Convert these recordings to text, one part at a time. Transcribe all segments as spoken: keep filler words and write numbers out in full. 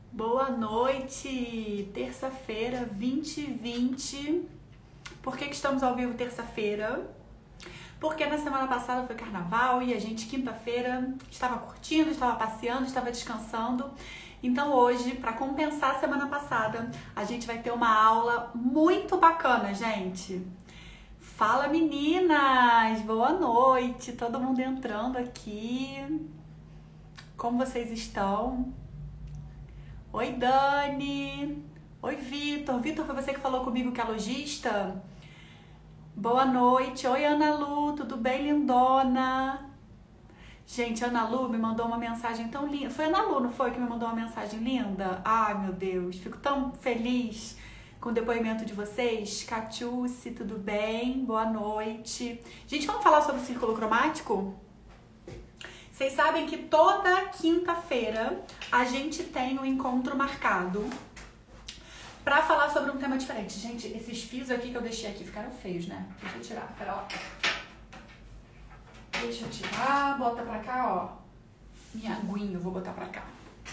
Boa noite, terça-feira, vinte e vinte. Por que que estamos ao vivo terça-feira? Porque na semana passada foi carnaval e a gente quinta-feira estava curtindo, estava passeando, estava descansando. Então hoje, para compensar a semana passada, a gente vai ter uma aula muito bacana, gente. Fala meninas, boa noite, todo mundo entrando aqui. Como vocês estão? Oi, Dani. Oi, Vitor. Vitor, foi você que falou comigo que é lojista? Boa noite. Oi, Ana Lu. Tudo bem, lindona? Gente, a Ana Lu me mandou uma mensagem tão linda. Foi a Ana Lu, não foi, que me mandou uma mensagem linda? Ai, meu Deus. Fico tão feliz com o depoimento de vocês. Catiúce, tudo bem? Boa noite. Gente, vamos falar sobre o círculo cromático? Vocês sabem que toda quinta-feira a gente tem um encontro marcado pra falar sobre um tema diferente. Gente, esses fios aqui que eu deixei aqui ficaram feios, né? Deixa eu tirar, pera, ó. Deixa eu tirar, bota pra cá, ó. Minha aguinha eu vou botar pra cá.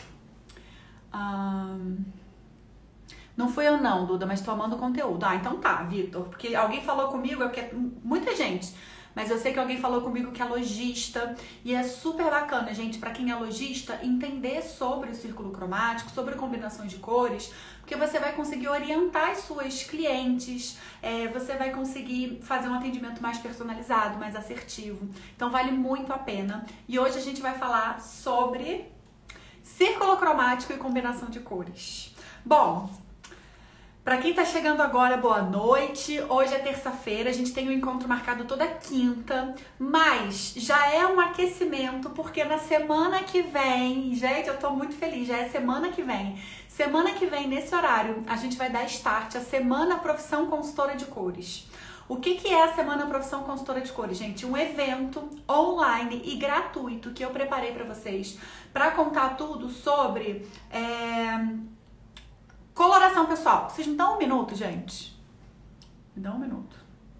Um... Não fui eu não, Duda, mas tô amando o conteúdo. Ah, então tá, Vitor. Porque alguém falou comigo, é porque muita gente... Mas eu sei que alguém falou comigo que é lojista e é super bacana, gente, para quem é lojista, entender sobre o círculo cromático, sobre combinações de cores, porque você vai conseguir orientar as suas clientes, é, você vai conseguir fazer um atendimento mais personalizado, mais assertivo. Então vale muito a pena. E hoje a gente vai falar sobre círculo cromático e combinação de cores. Bom... Para quem tá chegando agora, boa noite. Hoje é terça-feira, a gente tem um encontro marcado toda quinta, mas já é um aquecimento, porque na semana que vem, gente, eu tô muito feliz, já é semana que vem. Semana que vem, nesse horário, a gente vai dar start à Semana Profissão Consultora de Cores. O que que é a Semana Profissão Consultora de Cores, gente? Um evento online e gratuito que eu preparei para vocês, para contar tudo sobre... É... Coloração pessoal. Vocês me dão um minuto, gente? Me dão um minuto.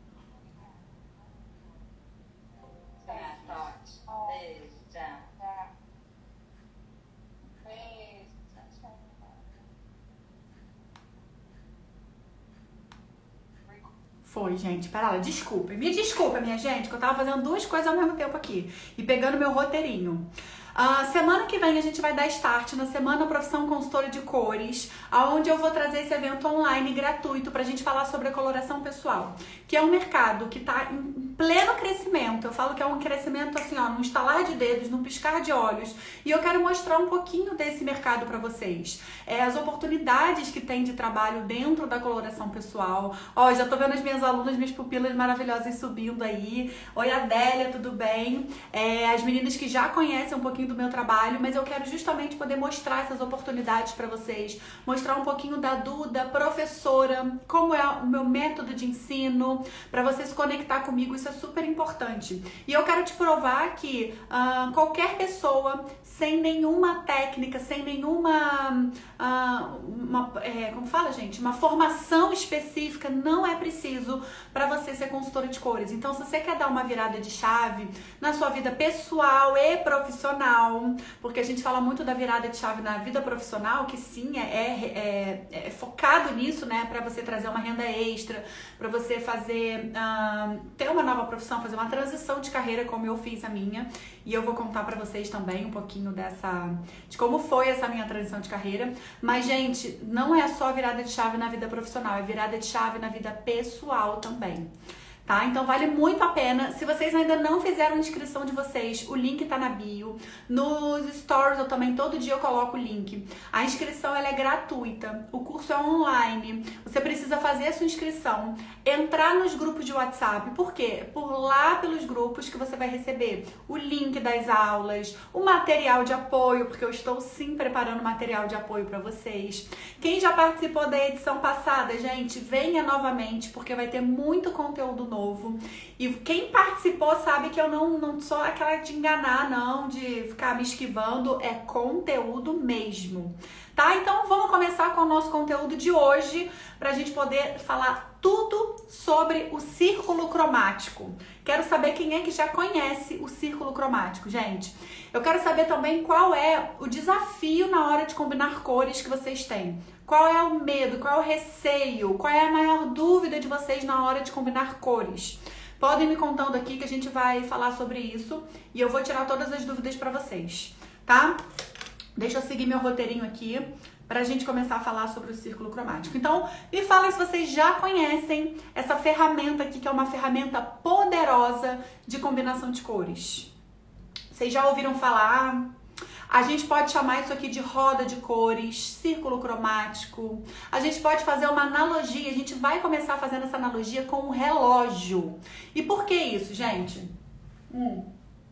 Foi, gente. Pera lá, desculpa. Me desculpa, minha gente, que eu tava fazendo duas coisas ao mesmo tempo aqui. E pegando meu roteirinho. Uh, semana que vem a gente vai dar start na Semana Profissão Consultora de Cores, onde eu vou trazer esse evento online gratuito pra gente falar sobre a coloração pessoal, que é um mercado que tá em pleno crescimento. Eu falo que é um crescimento assim, ó, num estalar de dedos, num piscar de olhos, e eu quero mostrar um pouquinho desse mercado pra vocês. É, as oportunidades que tem de trabalho dentro da coloração pessoal. Ó, já tô vendo as minhas alunas, minhas pupilas maravilhosas subindo aí. Oi, Adélia, tudo bem? É, as meninas que já conhecem um pouquinho do meu trabalho, mas eu quero justamente poder mostrar essas oportunidades para vocês, mostrar um pouquinho da Duda, professora, como é o meu método de ensino, para você se conectar comigo, isso é super importante. E eu quero te provar que uh, qualquer pessoa, sem nenhuma técnica, sem nenhuma, uh, uma, é, como fala, gente, uma formação específica, não é preciso para você ser consultora de cores. Então, se você quer dar uma virada de chave na sua vida pessoal e profissional, porque a gente fala muito da virada de chave na vida profissional, que sim, é, é, é focado nisso, né, para você trazer uma renda extra, para você fazer, uh, ter uma nova profissão, fazer uma transição de carreira, como eu fiz a minha, e eu vou contar para vocês também um pouquinho dessa, de como foi essa minha transição de carreira. Mas, gente, não é só virada de chave na vida profissional, é virada de chave na vida pessoal também. Tá? Então vale muito a pena. Se vocês ainda não fizeram a inscrição de vocês, o link tá na bio. Nos stories eu também, todo dia eu coloco o link. A inscrição ela é gratuita, o curso é online. Você precisa fazer a sua inscrição, entrar nos grupos de WhatsApp. Por quê? Por lá pelos grupos que você vai receber o link das aulas, o material de apoio, porque eu estou sim preparando material de apoio para vocês. Quem já participou da edição passada, gente, venha novamente, porque vai ter muito conteúdo novo. Novo. E quem participou sabe que eu não, não sou aquela de enganar, não, de ficar me esquivando, é conteúdo mesmo, tá? Então vamos começar com o nosso conteúdo de hoje, pra gente poder falar tudo sobre o círculo cromático. Quero saber quem é que já conhece o círculo cromático, gente. Eu quero saber também qual é o desafio na hora de combinar cores que vocês têm. Qual é o medo, qual é o receio, qual é a maior dúvida de vocês na hora de combinar cores. Podem me contando aqui que a gente vai falar sobre isso e eu vou tirar todas as dúvidas para vocês, tá? Deixa eu seguir meu roteirinho aqui pra gente começar a falar sobre o círculo cromático. Então, me falem se vocês já conhecem essa ferramenta aqui, que é uma ferramenta poderosa de combinação de cores. Vocês já ouviram falar? A gente pode chamar isso aqui de roda de cores, círculo cromático. A gente pode fazer uma analogia, a gente vai começar fazendo essa analogia com um relógio. E por que isso, gente? Hum.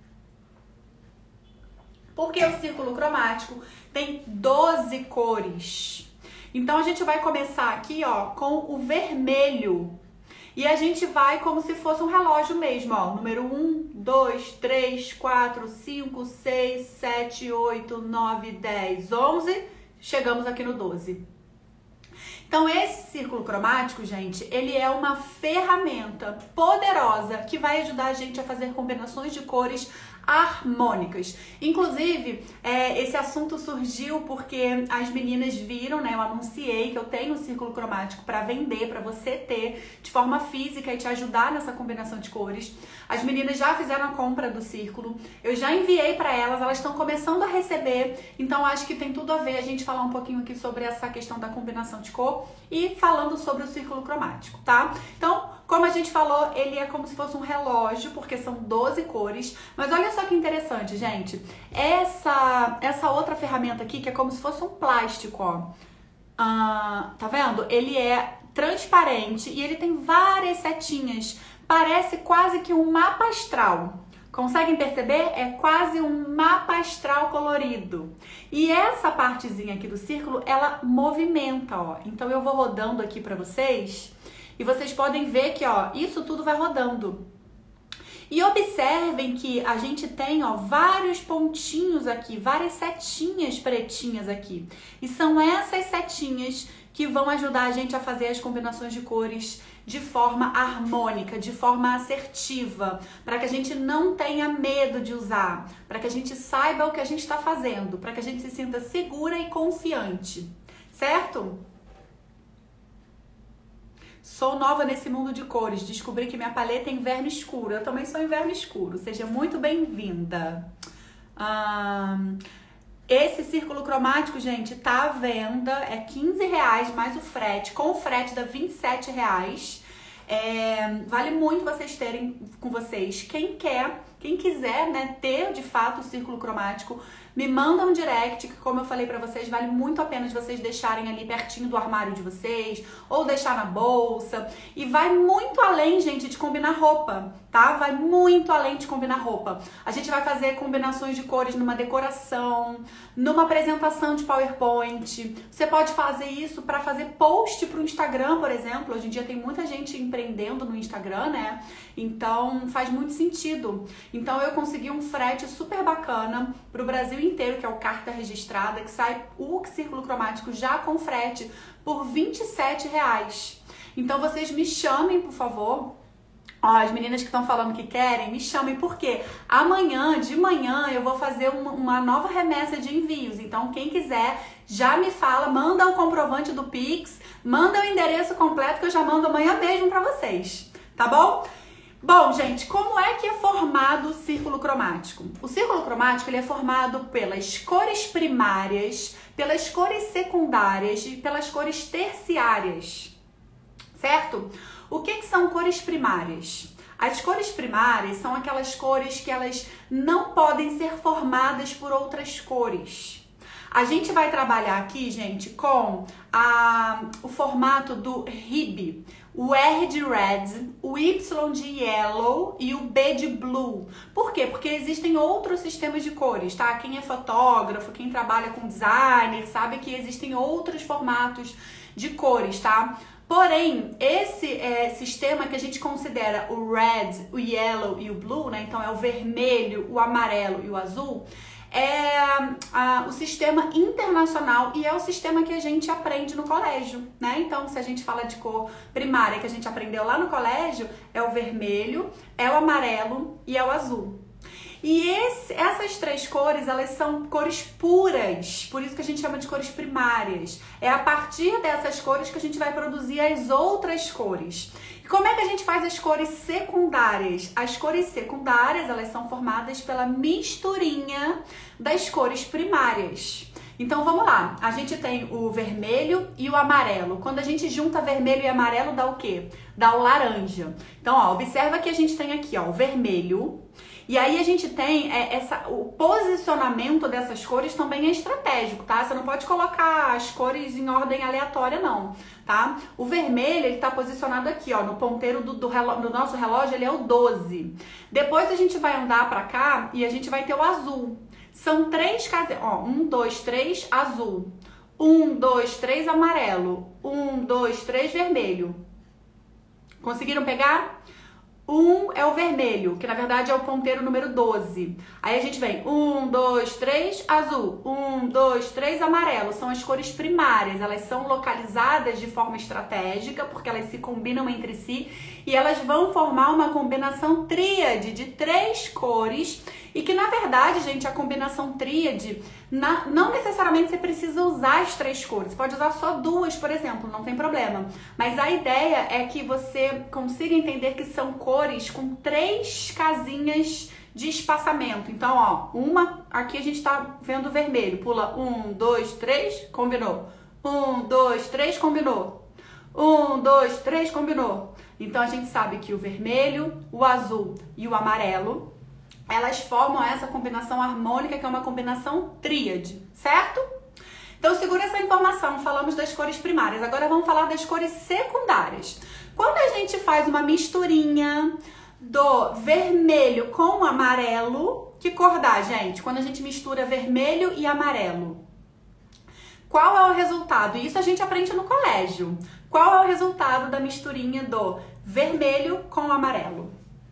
Porque o círculo cromático tem doze cores. Então, a gente vai começar aqui, ó, com o vermelho. E a gente vai como se fosse um relógio mesmo, ó. Número um, dois, três, quatro, cinco, seis, sete, oito, nove, dez, onze. Chegamos aqui no doze. Então, esse círculo cromático, gente, ele é uma ferramenta poderosa que vai ajudar a gente a fazer combinações de cores harmônicas. Inclusive, é, esse assunto surgiu porque as meninas viram, né? Eu anunciei que eu tenho um círculo cromático para vender, para você ter de forma física e te ajudar nessa combinação de cores. As meninas já fizeram a compra do círculo, eu já enviei para elas, elas estão começando a receber, então acho que tem tudo a ver a gente falar um pouquinho aqui sobre essa questão da combinação de cor e falando sobre o círculo cromático, tá? Então, como a gente falou, ele é como se fosse um relógio, porque são doze cores. Mas olha só que interessante, gente. Essa, essa outra ferramenta aqui, que é como se fosse um plástico, ó. Ah, tá vendo? Ele é transparente e ele tem várias setinhas. Parece quase que um mapa astral. Conseguem perceber? É quase um mapa astral colorido. E essa partezinha aqui do círculo, ela movimenta, ó. Então eu vou rodando aqui pra vocês. E vocês podem ver que, ó, isso tudo vai rodando. E observem que a gente tem, ó, vários pontinhos aqui, várias setinhas pretinhas aqui. E são essas setinhas que vão ajudar a gente a fazer as combinações de cores de forma harmônica, de forma assertiva, para que a gente não tenha medo de usar, para que a gente saiba o que a gente está fazendo, para que a gente se sinta segura e confiante, certo? Sou nova nesse mundo de cores, descobri que minha paleta é inverno escuro. Eu também sou inverno escuro, seja muito bem-vinda. Hum, esse círculo cromático, gente, tá à venda, é quinze reais mais o frete. Com o frete dá vinte e sete reais. É, vale muito vocês terem com vocês. Quem quer, quem quiser, né, ter de fato o círculo cromático, me manda um direct, que como eu falei pra vocês, vale muito a pena de vocês deixarem ali pertinho do armário de vocês, ou deixar na bolsa. E vai muito além, gente, de combinar roupa, tá? Vai muito além de combinar roupa. A gente vai fazer combinações de cores numa decoração, numa apresentação de PowerPoint. Você pode fazer isso pra fazer post pro Instagram, por exemplo. Hoje em dia tem muita gente empreendendo no Instagram, né? Então faz muito sentido. Então eu consegui um frete super bacana pro Brasil inteiro, que é o carta registrada, que sai o círculo cromático já com frete por vinte e sete reais. Então vocês me chamem, por favor. Ó, as meninas que estão falando que querem, me chamem, porque amanhã, de manhã, eu vou fazer uma, uma nova remessa de envios. Então, quem quiser, já me fala, manda o comprovante do Pix, manda o endereço completo que eu já mando amanhã mesmo pra vocês, tá bom? Bom, gente, como é que é formado o círculo cromático? O círculo cromático ele é formado pelas cores primárias, pelas cores secundárias e pelas cores terciárias, certo? O que que são cores primárias? As cores primárias são aquelas cores que elas não podem ser formadas por outras cores. A gente vai trabalhar aqui, gente, com a, o formato do R I B, o R de red, o Y de yellow e o B de blue. Por quê? Porque existem outros sistemas de cores, tá? Quem é fotógrafo, quem trabalha com designer, sabe que existem outros formatos de cores, tá? Porém, esse é, sistema que a gente considera o red, o yellow e o blue, né? Então é o vermelho, o amarelo e o azul. é a, o sistema internacional e é o sistema que a gente aprende no colégio, né? Então, se a gente fala de cor primária que a gente aprendeu lá no colégio, é o vermelho, é o amarelo e é o azul. E esse, essas três cores, elas são cores puras, por isso que a gente chama de cores primárias. É a partir dessas cores que a gente vai produzir as outras cores. E como é que a gente faz as cores secundárias? As cores secundárias, elas são formadas pela misturinha das cores primárias. Então vamos lá, a gente tem o vermelho e o amarelo. Quando a gente junta vermelho e amarelo, dá o quê? Dá o laranja. Então, ó, observa que a gente tem aqui, ó, o vermelho. E aí a gente tem é, essa, o posicionamento dessas cores também é estratégico, tá? Você não pode colocar as cores em ordem aleatória, não, tá? O vermelho, ele tá posicionado aqui, ó, no ponteiro do, do, relógio, do nosso relógio, ele é o doze. Depois a gente vai andar pra cá e a gente vai ter o azul. São três casinhas, ó, um, dois, três, azul. Um, dois, três, amarelo. Um, dois, três, vermelho. Conseguiram pegar? Um é o vermelho, que na verdade é o ponteiro número doze. Aí a gente vem um, dois, três, azul. Um, dois, três, amarelo. São as cores primárias. Elas são localizadas de forma estratégica, porque elas se combinam entre si. E elas vão formar uma combinação tríade de três cores. E que na verdade, gente, a combinação tríade, na, não necessariamente você precisa usar as três cores. Você pode usar só duas, por exemplo, não tem problema. Mas a ideia é que você consiga entender que são cores com três casinhas de espaçamento. Então, ó, uma, aqui a gente tá vendo o vermelho. Pula um, dois, três, combinou. Um, dois, três, combinou. Um, dois, três, combinou. Então a gente sabe que o vermelho, o azul e o amarelo, elas formam essa combinação harmônica, que é uma combinação tríade, certo? Então segura essa informação, falamos das cores primárias, agora vamos falar das cores secundárias. Quando a gente faz uma misturinha do vermelho com o amarelo, que cor dá, gente? Quando a gente mistura vermelho e amarelo. Qual é o resultado? Isso a gente aprende no colégio. Qual é o resultado da misturinha do vermelho com o amarelo?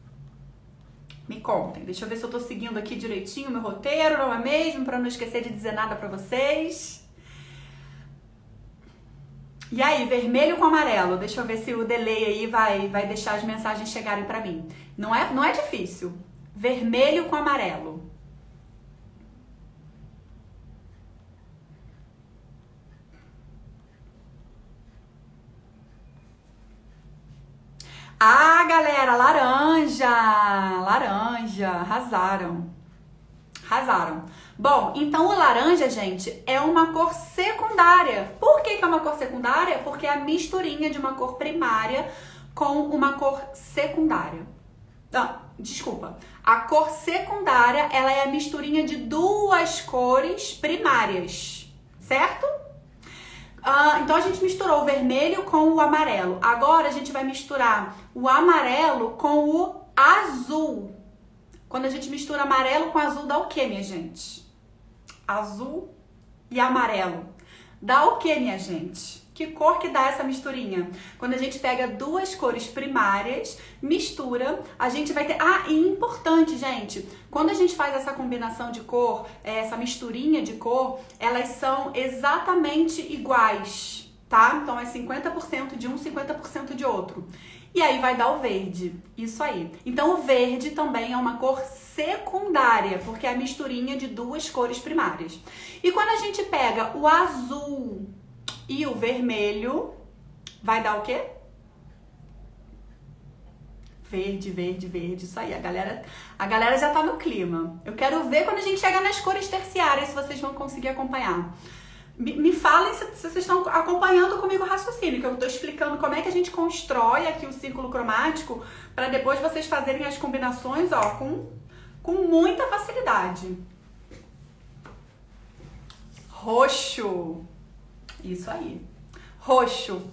Me contem. Deixa eu ver se eu tô seguindo aqui direitinho o meu roteiro, não é mesmo? Para não esquecer de dizer nada para vocês. E aí, vermelho com amarelo. Deixa eu ver se o delay aí vai, vai deixar as mensagens chegarem para mim. Não é, não é difícil. Vermelho com amarelo. Ah, galera, laranja, laranja, arrasaram, arrasaram. Bom, então o laranja, gente, é uma cor secundária. Por que que é uma cor secundária? Porque é a misturinha de uma cor primária com uma cor secundária. Não, desculpa. A cor secundária, ela é a misturinha de duas cores primárias, certo? Ah, então a gente misturou o vermelho com o amarelo. Agora a gente vai misturar o amarelo com o azul. Quando a gente mistura amarelo com azul, dá o que, minha gente? Azul e amarelo. Dá o que, minha gente? Que cor que dá essa misturinha? Quando a gente pega duas cores primárias, mistura, a gente vai ter... Ah, e importante, gente, quando a gente faz essa combinação de cor, essa misturinha de cor, elas são exatamente iguais, tá? Então é cinquenta por cento de um, cinquenta por cento de outro. E aí vai dar o verde, isso aí. Então o verde também é uma cor secundária, porque é a misturinha de duas cores primárias. E quando a gente pega o azul e o vermelho, vai dar o quê? Verde, verde, verde, isso aí. A galera, a galera já tá no clima. Eu quero ver quando a gente chegar nas cores terciárias, se vocês vão conseguir acompanhar. Me, me falem se, se vocês estão acompanhando comigo o raciocínio, que eu tô explicando como é que a gente constrói aqui o círculo cromático, para depois vocês fazerem as combinações, ó, com, com muita facilidade. Roxo. Isso aí. Roxo.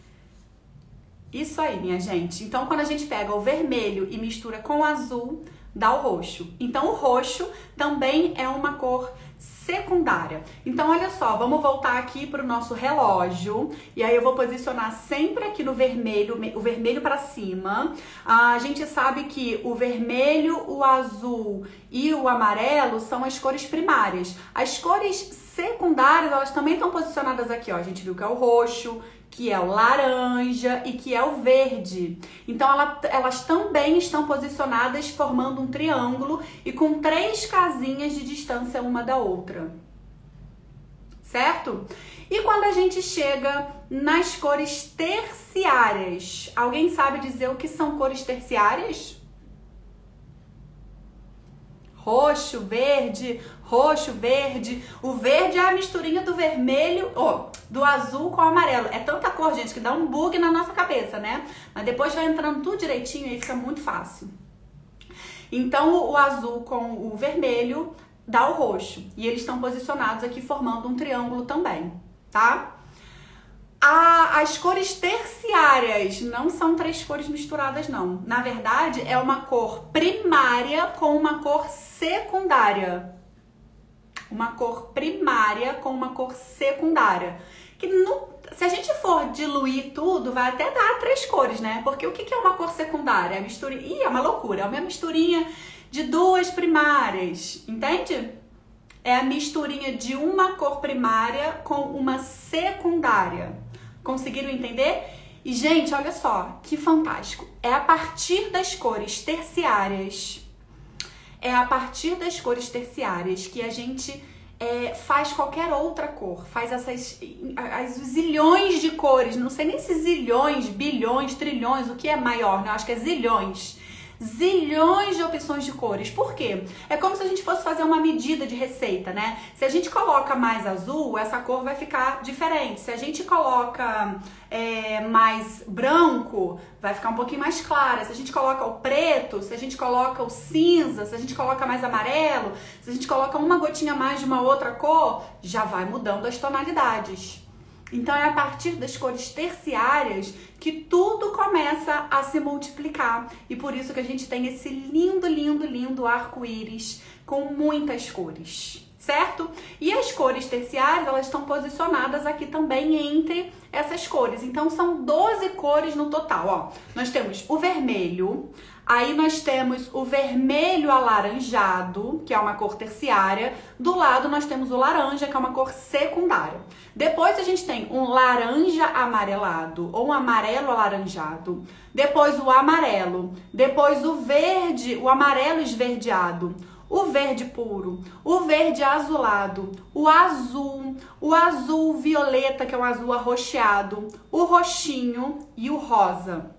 Isso aí, minha gente. Então, quando a gente pega o vermelho e mistura com o azul, dá o roxo. Então, o roxo também é uma cor secundária. Então, olha só, vamos voltar aqui para o nosso relógio e aí eu vou posicionar sempre aqui no vermelho, o vermelho para cima. Ah, a gente sabe que o vermelho, o azul e o amarelo são as cores primárias. As cores secundárias, elas também estão posicionadas aqui, ó. A gente viu que é o roxo, que é o laranja e que é o verde. Então, ela, elas também estão posicionadas formando um triângulo e com três casinhas de distância uma da outra. Certo? E quando a gente chega nas cores terciárias, alguém sabe dizer o que são cores terciárias? Roxo, verde, roxo, verde. O verde é a misturinha do vermelho, oh, do azul com o amarelo. É tanta cor, gente, que dá um bug na nossa cabeça, né? Mas depois vai entrando tudo direitinho e aí fica muito fácil. Então, o azul com o vermelho dá o roxo. E eles estão posicionados aqui formando um triângulo também, tá? A, as cores terciárias não são três cores misturadas, não. Na verdade, é uma cor primária com uma cor secundária. Uma cor primária com uma cor secundária. Que no, se a gente for diluir tudo, vai até dar três cores, né? Porque o que, que é uma cor secundária? É misturinha. Ih, é uma loucura. É uma misturinha de duas primárias, entende? É a misturinha de uma cor primária com uma secundária. Conseguiram entender? E, gente, olha só, que fantástico. É a partir das cores terciárias, é a partir das cores terciárias que a gente é, faz qualquer outra cor. Faz essas as zilhões de cores, não sei nem se zilhões, bilhões, trilhões, o que é maior, né? Eu acho que é zilhões. Zilhões de opções de cores. Por quê? É como se a gente fosse fazer uma medida de receita, né? Se a gente coloca mais azul, essa cor vai ficar diferente. Se a gente coloca é, mais branco, vai ficar um pouquinho mais clara. Se a gente coloca o preto, se a gente coloca o cinza, se a gente coloca mais amarelo, se a gente coloca uma gotinha mais de uma outra cor, já vai mudando as tonalidades. Então, é a partir das cores terciárias que tudo começa a se multiplicar. E por isso que a gente tem esse lindo, lindo, lindo arco-íris com muitas cores, certo? E as cores terciárias, elas estão posicionadas aqui também entre essas cores. Então, são doze cores no total, ó. Nós temos o vermelho, aí nós temos o vermelho alaranjado, que é uma cor terciária. Do lado nós temos o laranja, que é uma cor secundária. Depois a gente tem um laranja amarelado ou um amarelo alaranjado. Depois o amarelo. Depois o verde, o amarelo esverdeado. O verde puro, o verde azulado, o azul, o azul violeta, que é um azul arroxeado, o roxinho e o rosa.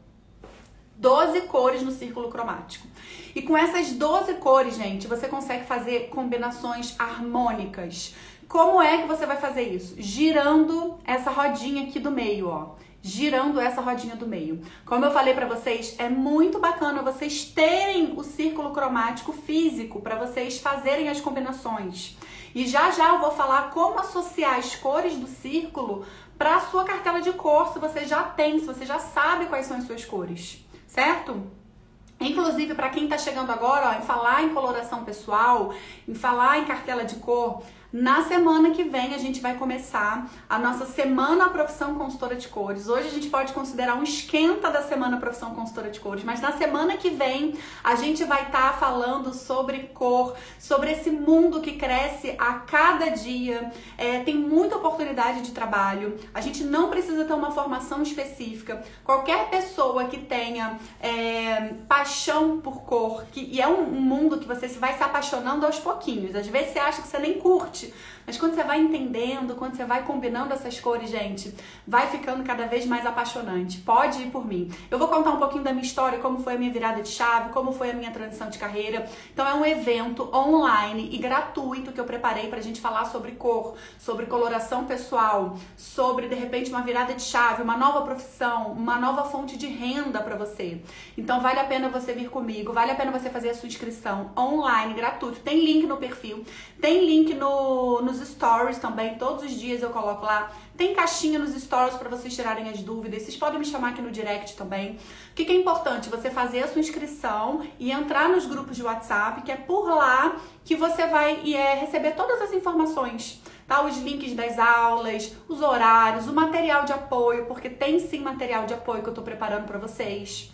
doze cores no círculo cromático. E com essas doze cores, gente, você consegue fazer combinações harmônicas. Como é que você vai fazer isso? Girando essa rodinha aqui do meio, ó. Girando essa rodinha do meio. Como eu falei pra vocês, é muito bacana vocês terem o círculo cromático físico para vocês fazerem as combinações. E já já eu vou falar como associar as cores do círculo para a sua cartela de cor, se você já tem, se você já sabe quais são as suas cores. Certo? Inclusive, para quem tá chegando agora, ó, em falar em coloração pessoal, em falar em cartela de cor, na semana que vem a gente vai começar a nossa Semana Profissão Consultora de Cores. Hoje a gente pode considerar um esquenta da Semana Profissão Consultora de Cores, mas na semana que vem a gente vai estar tá falando sobre cor, sobre esse mundo que cresce a cada dia. É, tem muita oportunidade de trabalho, a gente não precisa ter uma formação específica. Qualquer pessoa que tenha é, paixão por cor, que, e é um, um mundo que você vai se apaixonando aos pouquinhos. Às vezes você acha que você nem curte, mas quando você vai entendendo, quando você vai combinando essas cores, gente, vai ficando cada vez mais apaixonante. Pode ir por mim. Eu vou contar um pouquinho da minha história, como foi a minha virada de chave, como foi a minha transição de carreira. Então é um evento online e gratuito que eu preparei pra gente falar sobre cor, sobre coloração pessoal, sobre, de repente, uma virada de chave, uma nova profissão, uma nova fonte de renda pra você. Então vale a pena você vir comigo, vale a pena você fazer a sua inscrição online, gratuito. Tem link no perfil, tem link no, nos stories também, todos os dias eu coloco lá. Tem caixinha nos stories para vocês tirarem as dúvidas. Vocês podem me chamar aqui no direct também. O que, que é importante? Você fazer a sua inscrição e entrar nos grupos de WhatsApp, que é por lá que você vai é, receber todas as informações. Tá? Os links das aulas, os horários, o material de apoio, porque tem sim material de apoio que eu tô preparando para vocês.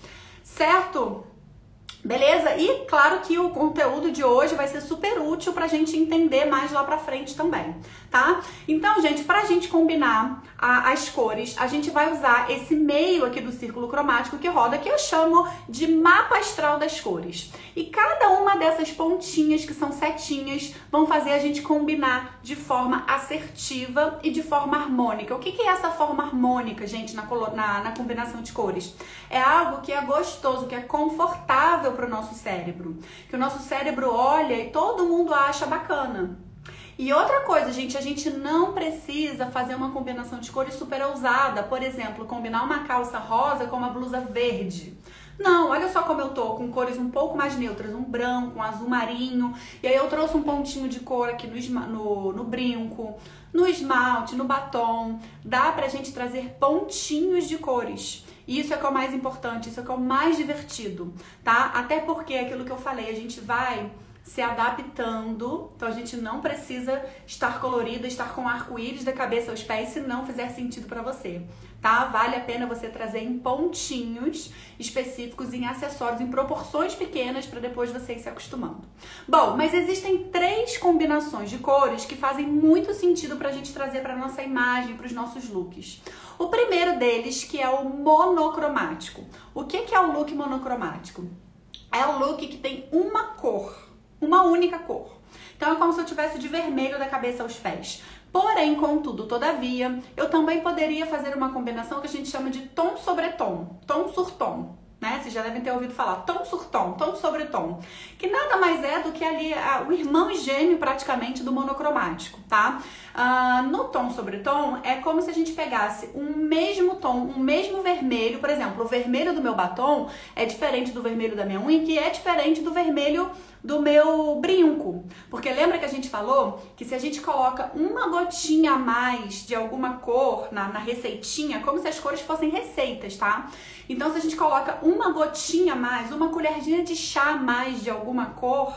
Certo? Beleza? E claro que o conteúdo de hoje vai ser super útil pra gente entender mais lá pra frente também, tá? Então, gente, pra gente combinar a, as cores, a gente vai usar esse meio aqui do círculo cromático que roda, que eu chamo de mapa astral das cores. E cada uma dessas pontinhas, que são setinhas, vão fazer a gente combinar de forma assertiva e de forma harmônica. O que, que é essa forma harmônica, gente, na, na, na combinação de cores? É algo que é gostoso, que é confortável para o nosso cérebro, que o nosso cérebro olha e todo mundo acha bacana. E outra coisa, gente, a gente não precisa fazer uma combinação de cores super ousada, por exemplo, combinar uma calça rosa com uma blusa verde. Não, olha só como eu tô, com cores um pouco mais neutras, um branco, um azul marinho, e aí eu trouxe um pontinho de cor aqui no, no, no brinco, no esmalte, no batom. Dá pra gente trazer pontinhos de cores. Isso é que é o mais importante, isso é que é o mais divertido, tá? Até porque, aquilo que eu falei, a gente vai se adaptando, então a gente não precisa estar colorida, estar com arco-íris da cabeça aos pés, se não fizer sentido pra você, tá? Vale a pena você trazer em pontinhos específicos, em acessórios, em proporções pequenas, pra depois você ir se acostumando. Bom, mas existem três combinações de cores que fazem muito sentido pra gente trazer pra nossa imagem, pros nossos looks. O primeiro deles, que é o monocromático. O que que é o look monocromático? É o look que tem uma cor, uma única cor. Então é como se eu tivesse de vermelho da cabeça aos pés. Porém, contudo, todavia, eu também poderia fazer uma combinação que a gente chama de tom sobre tom, tom sur tom. Né? Vocês já devem ter ouvido falar tom sur tom, tom sobre tom, que nada mais é do que ali a, o irmão gêmeo praticamente do monocromático, tá? Uh, no tom sobre tom é como se a gente pegasse um mesmo tom, um mesmo vermelho, por exemplo, o vermelho do meu batom é diferente do vermelho da minha unha, que é diferente do vermelho do meu brinco, porque lembra que a gente falou que se a gente coloca uma gotinha a mais de alguma cor na, na receitinha, como se as cores fossem receitas, tá? Então se a gente coloca uma gotinha a mais, uma colherzinha de chá a mais de alguma cor,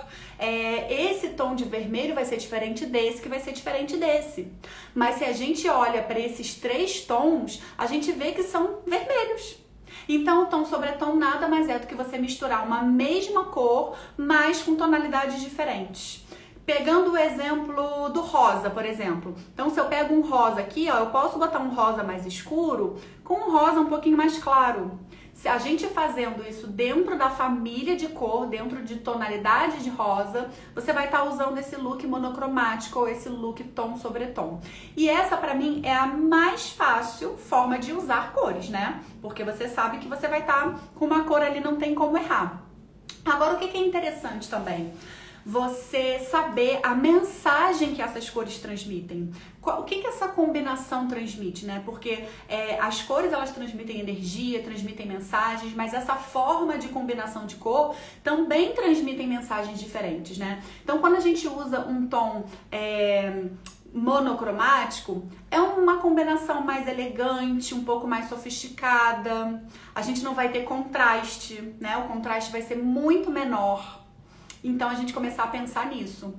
é, esse tom de vermelho vai ser diferente desse, que vai ser diferente desse. Mas se a gente olha para esses três tons, a gente vê que são vermelhos. Então, o tom sobre tom nada mais é do que você misturar uma mesma cor, mas com tonalidades diferentes. Pegando o exemplo do rosa, por exemplo. Então, se eu pego um rosa aqui, ó, eu posso botar um rosa mais escuro com um rosa um pouquinho mais claro. Se a gente fazendo isso dentro da família de cor, dentro de tonalidade de rosa, você vai estar usando esse look monocromático ou esse look tom sobre tom. E essa, pra mim, é a mais fácil forma de usar cores, né? Porque você sabe que você vai estar com uma cor ali, não tem como errar. Agora, o que é interessante também? Você saber a mensagem que essas cores transmitem. O que que essa combinação transmite, né? Porque é, as cores, elas transmitem energia, transmitem mensagens, mas essa forma de combinação de cor também transmitem mensagens diferentes, né? Então, quando a gente usa um tom é, monocromático, é uma combinação mais elegante, um pouco mais sofisticada. A gente não vai ter contraste, né? O contraste vai ser muito menor. Então, a gente começar a pensar nisso.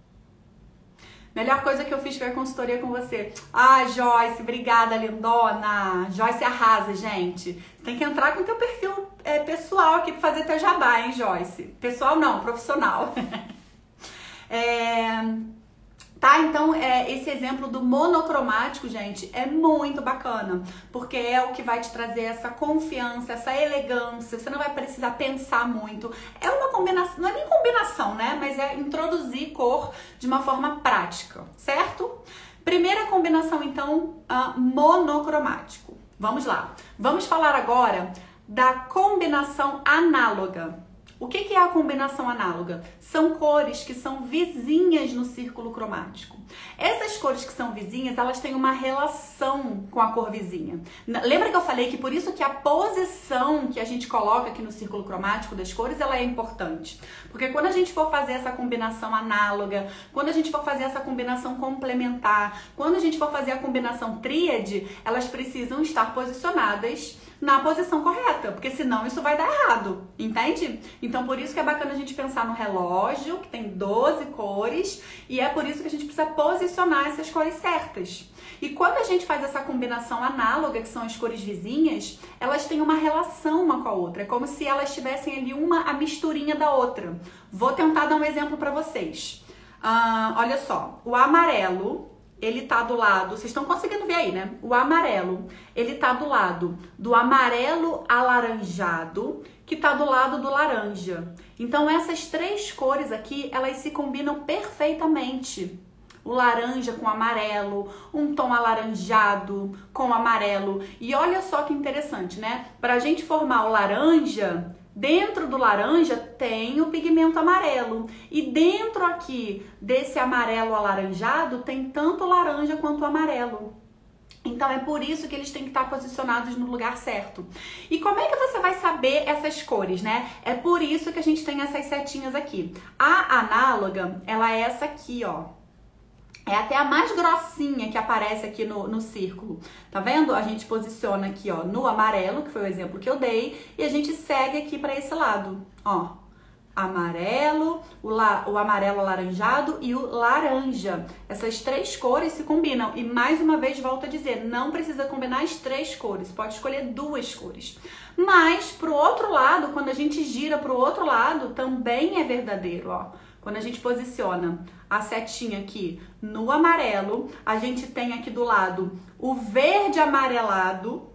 Melhor coisa que eu fiz foi a consultoria com você. Ah, Joyce, obrigada, lindona. Joyce arrasa, gente. Você tem que entrar com o teu perfil é, pessoal aqui pra fazer teu jabá, hein, Joyce? Pessoal não, profissional. é... Tá? Então, é, esse exemplo do monocromático, gente, é muito bacana, porque é o que vai te trazer essa confiança, essa elegância, você não vai precisar pensar muito. É uma combinação, não é nem combinação, né? Mas é introduzir cor de uma forma prática, certo? Primeira combinação, então, uh, monocromático. Vamos lá. Vamos falar agora da combinação análoga. O que que é a combinação análoga? São cores que são vizinhas no círculo cromático. Essas cores que são vizinhas, elas têm uma relação com a cor vizinha. Lembra que eu falei que por isso que a posição que a gente coloca aqui no círculo cromático das cores, ela é importante. Porque quando a gente for fazer essa combinação análoga, quando a gente for fazer essa combinação complementar, quando a gente for fazer a combinação tríade, elas precisam estar posicionadas na posição correta, porque senão isso vai dar errado, entende? Então por isso que é bacana a gente pensar no relógio, que tem doze cores, e é por isso que a gente precisa posicionar essas cores certas. E quando a gente faz essa combinação análoga, que são as cores vizinhas, elas têm uma relação uma com a outra, é como se elas tivessem ali uma a misturinha da outra. Vou tentar dar um exemplo para vocês. Ah, olha só, o amarelo, ele tá do lado, vocês estão conseguindo ver aí, né? O amarelo, ele tá do lado do amarelo alaranjado, que tá do lado do laranja. Então essas três cores aqui, elas se combinam perfeitamente. O laranja com amarelo, um tom alaranjado com amarelo. E olha só que interessante, né? Pra gente formar o laranja, dentro do laranja tem o pigmento amarelo e dentro aqui desse amarelo alaranjado tem tanto laranja quanto amarelo. Então é por isso que eles têm que estar posicionados no lugar certo. E como é que você vai saber essas cores, né? É por isso que a gente tem essas setinhas aqui. A análoga, ela é essa aqui, ó. É até a mais grossinha que aparece aqui no, no círculo. Tá vendo? A gente posiciona aqui, ó, no amarelo, que foi o exemplo que eu dei, e a gente segue aqui para esse lado, ó. Amarelo, o, la, o amarelo alaranjado e o laranja. Essas três cores se combinam. E mais uma vez volto a dizer, não precisa combinar as três cores, pode escolher duas cores. Mas pro outro lado, quando a gente gira pro outro lado, também é verdadeiro, ó. Quando a gente posiciona a setinha aqui no amarelo, a gente tem aqui do lado o verde amarelado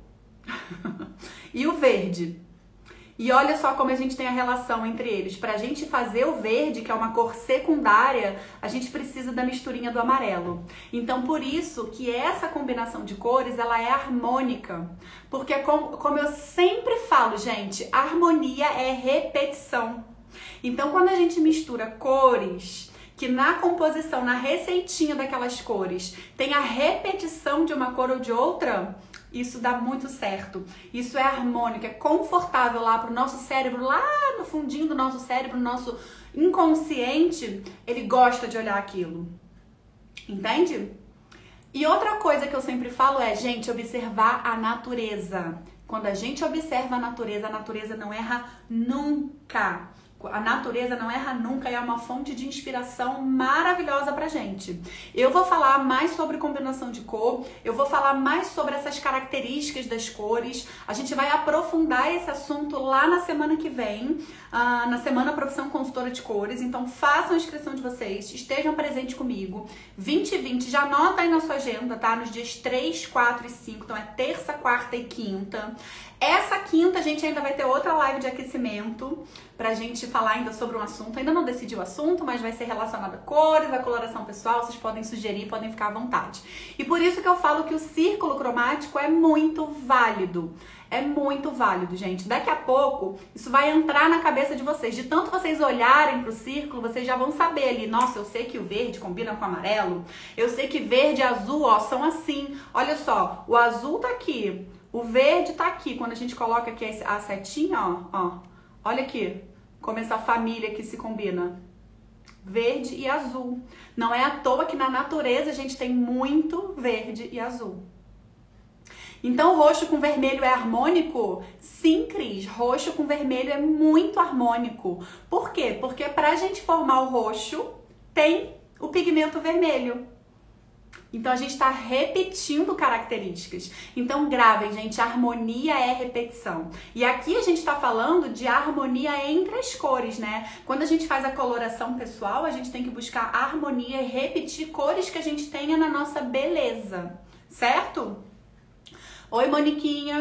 e o verde. E olha só como a gente tem a relação entre eles. Para a gente fazer o verde, que é uma cor secundária, a gente precisa da misturinha do amarelo. Então, por isso que essa combinação de cores, ela é harmônica. Porque, como, como eu sempre falo, gente, harmonia é repetição. Então, quando a gente mistura cores, que na composição, na receitinha daquelas cores, tem a repetição de uma cor ou de outra, isso dá muito certo. Isso é harmônico, é confortável lá pro nosso cérebro, lá no fundinho do nosso cérebro, no nosso inconsciente, ele gosta de olhar aquilo. Entende? E outra coisa que eu sempre falo é, gente, observar a natureza. Quando a gente observa a natureza, a natureza não erra nunca. A natureza não erra nunca e é uma fonte de inspiração maravilhosa pra gente. Eu vou falar mais sobre combinação de cor, eu vou falar mais sobre essas características das cores. A gente vai aprofundar esse assunto lá na semana que vem, uh, na Semana Profissão Consultora de Cores. Então façam a inscrição de vocês, estejam presentes comigo. vinte e vinte, já anota aí na sua agenda, tá? Nos dias três, quatro e cinco, então é terça, quarta e quinta. Essa quinta a gente ainda vai ter outra live de aquecimento pra gente falar ainda sobre um assunto. Ainda não decidi o assunto, mas vai ser relacionado a cores, a coloração pessoal. Vocês podem sugerir, podem ficar à vontade. E por isso que eu falo que o círculo cromático é muito válido. É muito válido, gente. Daqui a pouco, isso vai entrar na cabeça de vocês. De tanto vocês olharem pro círculo, vocês já vão saber ali. Nossa, eu sei que o verde combina com o amarelo. Eu sei que verde e azul, ó, são assim. Olha só, o azul tá aqui. O verde tá aqui. Quando a gente coloca aqui a setinha, ó, ó. Olha aqui, como essa família aqui se combina. Verde e azul. Não é à toa que na natureza a gente tem muito verde e azul. Então, roxo com vermelho é harmônico? Sim, Cris. Roxo com vermelho é muito harmônico. Por quê? Porque pra gente formar o roxo, tem o pigmento vermelho. Então, a gente está repetindo características. Então, gravem, gente, harmonia é repetição. E aqui a gente está falando de harmonia entre as cores, né? Quando a gente faz a coloração pessoal, a gente tem que buscar harmonia e repetir cores que a gente tenha na nossa beleza, certo? Oi, Moniquinha.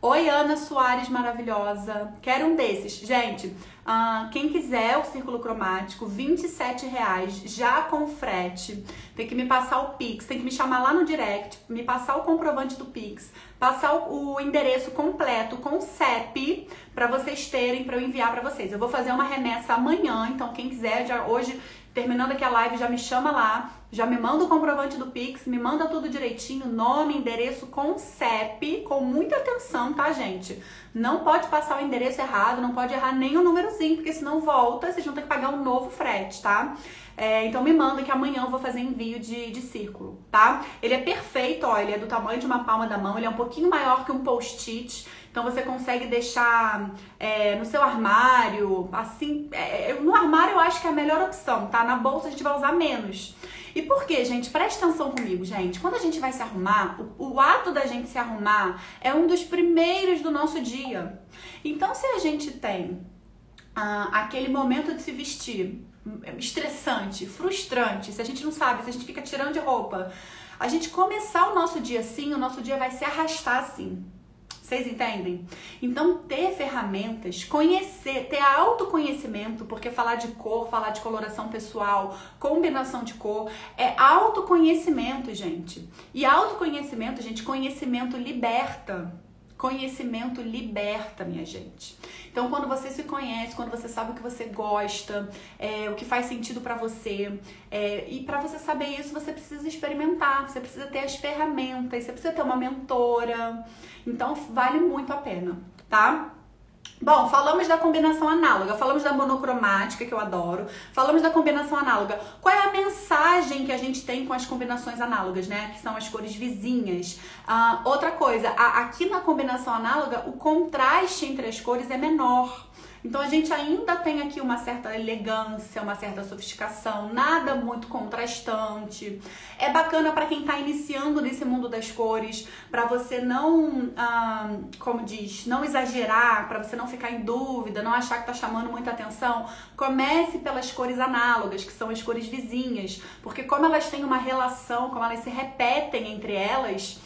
Oi, Ana Soares, maravilhosa. Quero um desses. Gente, uh, quem quiser o círculo cromático, vinte e sete reais, já com frete. Tem que me passar o Pix, tem que me chamar lá no direct, me passar o comprovante do Pix, passar o, o endereço completo com C E P para vocês terem, para eu enviar para vocês. Eu vou fazer uma remessa amanhã, então quem quiser, já hoje, terminando aqui a live, já me chama lá, já me manda o comprovante do Pix, me manda tudo direitinho, nome, endereço com C E P, com muita atenção, tá, gente? Não pode passar o endereço errado, não pode errar nem o númerozinho, porque senão volta, vocês vão ter que pagar um novo frete, tá? É, então me manda que amanhã eu vou fazer envio de, de círculo, tá? Ele é perfeito, ó, ele é do tamanho de uma palma da mão, ele é um pouquinho maior que um post-it, então você consegue deixar é, no seu armário, assim, é, no armário eu acho que é a melhor opção, tá? Na bolsa a gente vai usar menos. E por quê, gente? Presta atenção comigo, gente. Quando a gente vai se arrumar, o, o ato da gente se arrumar é um dos primeiros do nosso dia. Então, se a gente tem ah, aquele momento de se vestir estressante, frustrante, se a gente não sabe, se a gente fica tirando de roupa, a gente começar o nosso dia assim, o nosso dia vai se arrastar assim. Vocês entendem? Então, ter ferramentas, conhecer, ter autoconhecimento, porque falar de cor, falar de coloração pessoal, combinação de cor, é autoconhecimento, gente. E autoconhecimento, gente, conhecimento liberta. Conhecimento liberta, minha gente. Então, quando você se conhece, quando você sabe o que você gosta, é, o que faz sentido pra você, é, e pra você saber isso, você precisa experimentar, você precisa ter as ferramentas, você precisa ter uma mentora. Então, vale muito a pena, tá? Bom, falamos da combinação análoga, falamos da monocromática, que eu adoro, falamos da combinação análoga. Qual é a mensagem que a gente tem com as combinações análogas, né? Que são as cores vizinhas. Ah, outra coisa, a, aqui na combinação análoga, o contraste entre as cores é menor. Então a gente ainda tem aqui uma certa elegância, uma certa sofisticação, nada muito contrastante. É bacana para quem está iniciando nesse mundo das cores, para você não, ah, como diz, não exagerar, para você não ficar em dúvida, não achar que está chamando muita atenção. Comece pelas cores análogas, que são as cores vizinhas, porque como elas têm uma relação, como elas se repetem entre elas,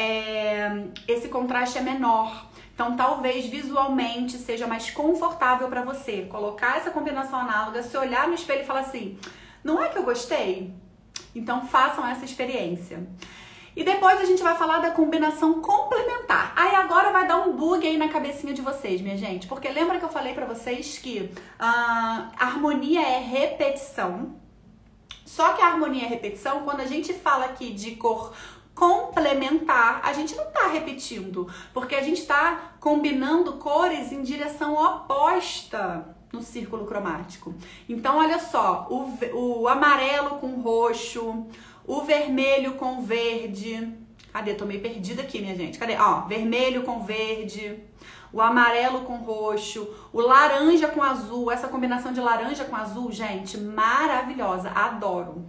é, esse contraste é menor. Então, talvez visualmente seja mais confortável para você colocar essa combinação análoga, se olhar no espelho e falar assim, não é que eu gostei? Então, façam essa experiência. E depois a gente vai falar da combinação complementar. Aí agora vai dar um bug aí na cabecinha de vocês, minha gente. Porque lembra que eu falei para vocês que a harmonia é repetição. Só que a harmonia é repetição quando a gente fala aqui de cor complementar, a gente não tá repetindo, porque a gente tá combinando cores em direção oposta no círculo cromático. Então, olha só, o, o amarelo com roxo, o vermelho com verde. Cadê? Tô meio perdida aqui, minha gente. Cadê? Ó, vermelho com verde, o amarelo com roxo, o laranja com azul. Essa combinação de laranja com azul, gente, maravilhosa, adoro.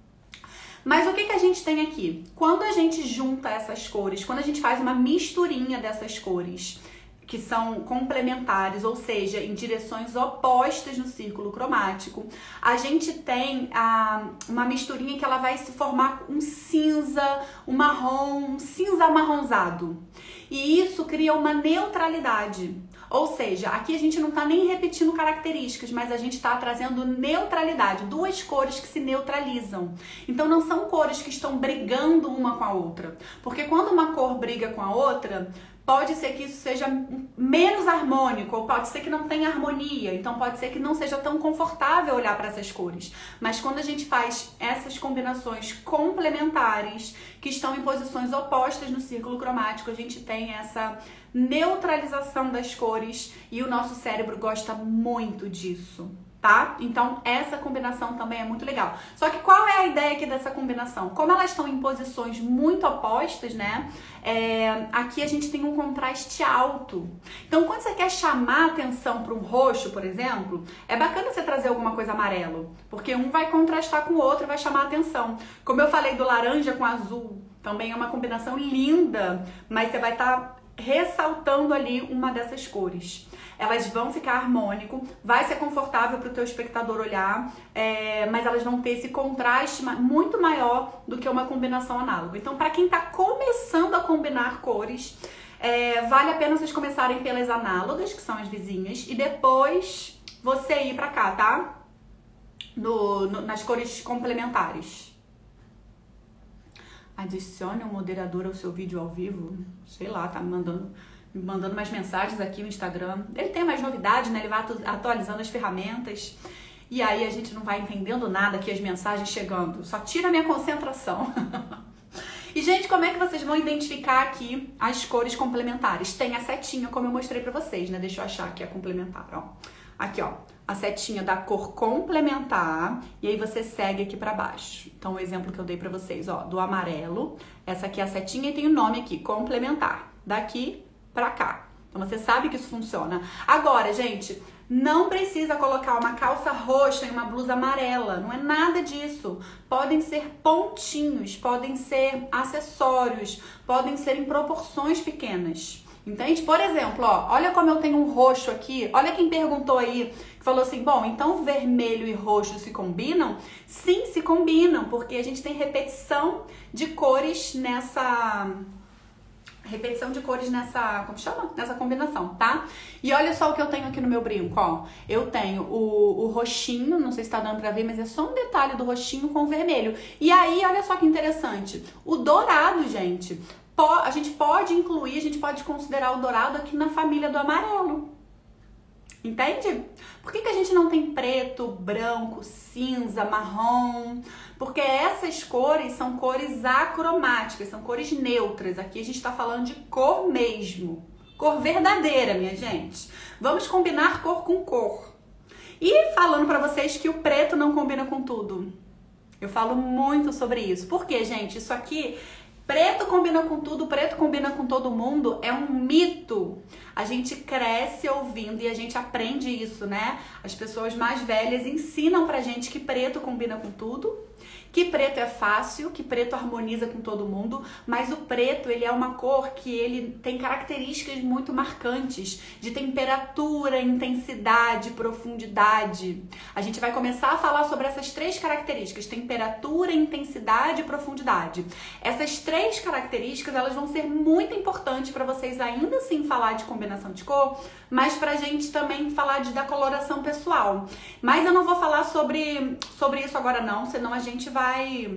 Mas o que que a gente tem aqui? Quando a gente junta essas cores, quando a gente faz uma misturinha dessas cores, que são complementares, ou seja, em direções opostas no círculo cromático, a gente tem ah, uma misturinha que ela vai se formar um cinza, um marrom, um cinza amarronzado. E isso cria uma neutralidade. Ou seja, aqui a gente não está nem repetindo características, mas a gente está trazendo neutralidade, duas cores que se neutralizam. Então não são cores que estão brigando uma com a outra, porque quando uma cor briga com a outra, pode ser que isso seja menos harmônico, ou pode ser que não tenha harmonia, então pode ser que não seja tão confortável olhar para essas cores. Mas quando a gente faz essas combinações complementares, que estão em posições opostas no círculo cromático, a gente tem essa neutralização das cores e o nosso cérebro gosta muito disso, tá? Então essa combinação também é muito legal. Só que qual é a ideia aqui dessa combinação? Como elas estão em posições muito opostas, né? É, aqui a gente tem um contraste alto. Então quando você quer chamar atenção para um roxo, por exemplo, é bacana você trazer alguma coisa amarelo, porque um vai contrastar com o outro e vai chamar atenção. Como eu falei do laranja com azul, também é uma combinação linda, mas você vai estar tá ressaltando ali uma dessas cores. Elas vão ficar harmônico, vai ser confortável para o teu espectador olhar, é, mas elas vão ter esse contraste muito maior do que uma combinação análoga. Então, para quem está começando a combinar cores, É, vale a pena vocês começarem pelas análogas, que são as vizinhas, e depois você ir pra cá, tá? No, no, nas cores complementares. Adicione um moderador ao seu vídeo ao vivo. Sei lá, tá me mandando, me mandando mais mensagens aqui no Instagram. Ele tem mais novidades, né? Ele vai atualizando as ferramentas. E aí a gente não vai entendendo nada aqui, as mensagens chegando. Só tira a minha concentração. E, gente, como é que vocês vão identificar aqui as cores complementares? Tem a setinha, como eu mostrei pra vocês, né? Deixa eu achar aqui a complementar, ó. Aqui, ó. A setinha da cor complementar. E aí você segue aqui pra baixo. Então, o exemplo que eu dei pra vocês, ó. Do amarelo. Essa aqui é a setinha e tem o nome aqui, complementar. Daqui pra cá. Então, você sabe que isso funciona. Agora, gente... Não precisa colocar uma calça roxa e uma blusa amarela, não é nada disso. Podem ser pontinhos, podem ser acessórios, podem ser em proporções pequenas. Entende? Por exemplo, ó, olha como eu tenho um roxo aqui. Olha quem perguntou aí, que falou assim, bom, então vermelho e roxo se combinam? Sim, se combinam, porque a gente tem repetição de cores nessa... Repetição de cores nessa, como chama? Nessa combinação, tá? E olha só o que eu tenho aqui no meu brinco, ó. Eu tenho o, o roxinho, não sei se tá dando pra ver, mas é só um detalhe do roxinho com o vermelho. E aí, olha só que interessante. O dourado, gente, po, a gente pode incluir, a gente pode considerar o dourado aqui na família do amarelo. Entende? Por que que a gente não tem preto, branco, cinza, marrom? Porque essas cores são cores acromáticas, são cores neutras. Aqui a gente tá falando de cor mesmo. Cor verdadeira, minha gente. Vamos combinar cor com cor. E falando pra vocês que o preto não combina com tudo. Eu falo muito sobre isso. Por quê, gente? Isso aqui... Preto combina com tudo, preto combina com todo mundo, é um mito. A gente cresce ouvindo e a gente aprende isso, né? As pessoas mais velhas ensinam pra gente que preto combina com tudo, que preto é fácil, que preto harmoniza com todo mundo, mas o preto, ele é uma cor que ele tem características muito marcantes de temperatura, intensidade, profundidade. A gente vai começar a falar sobre essas três características, temperatura, intensidade e profundidade. Essas três características, elas vão ser muito importantes para vocês ainda assim falar de combinação de cor, mas pra gente também falar de, da coloração pessoal. Mas eu não vou falar sobre, sobre isso agora não, senão a gente vai vai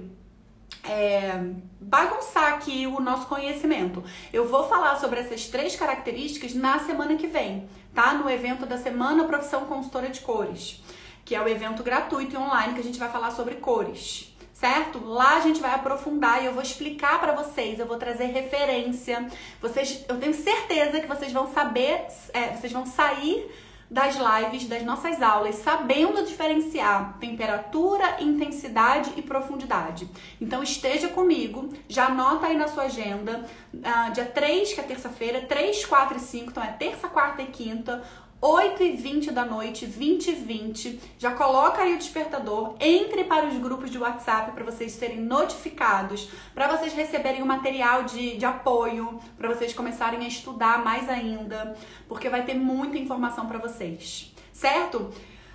é, bagunçar aqui o nosso conhecimento. Eu vou falar sobre essas três características na semana que vem, tá? No evento da Semana Profissão Consultora de Cores, que é o evento gratuito e online que a gente vai falar sobre cores, certo? Lá a gente vai aprofundar e eu vou explicar pra vocês, eu vou trazer referência. Vocês, eu tenho certeza que vocês vão saber, é, vocês vão sair das lives, das nossas aulas, sabendo diferenciar temperatura, intensidade e profundidade. Então esteja comigo, já anota aí na sua agenda, uh, dia três, que é terça-feira, três, quatro e cinco, então é terça, quarta e quinta, oito e vinte da noite, vinte e vinte, já coloca aí o despertador, entre para os grupos de WhatsApp para vocês serem notificados, para vocês receberem o material de, de apoio, para vocês começarem a estudar mais ainda, porque vai ter muita informação para vocês, certo?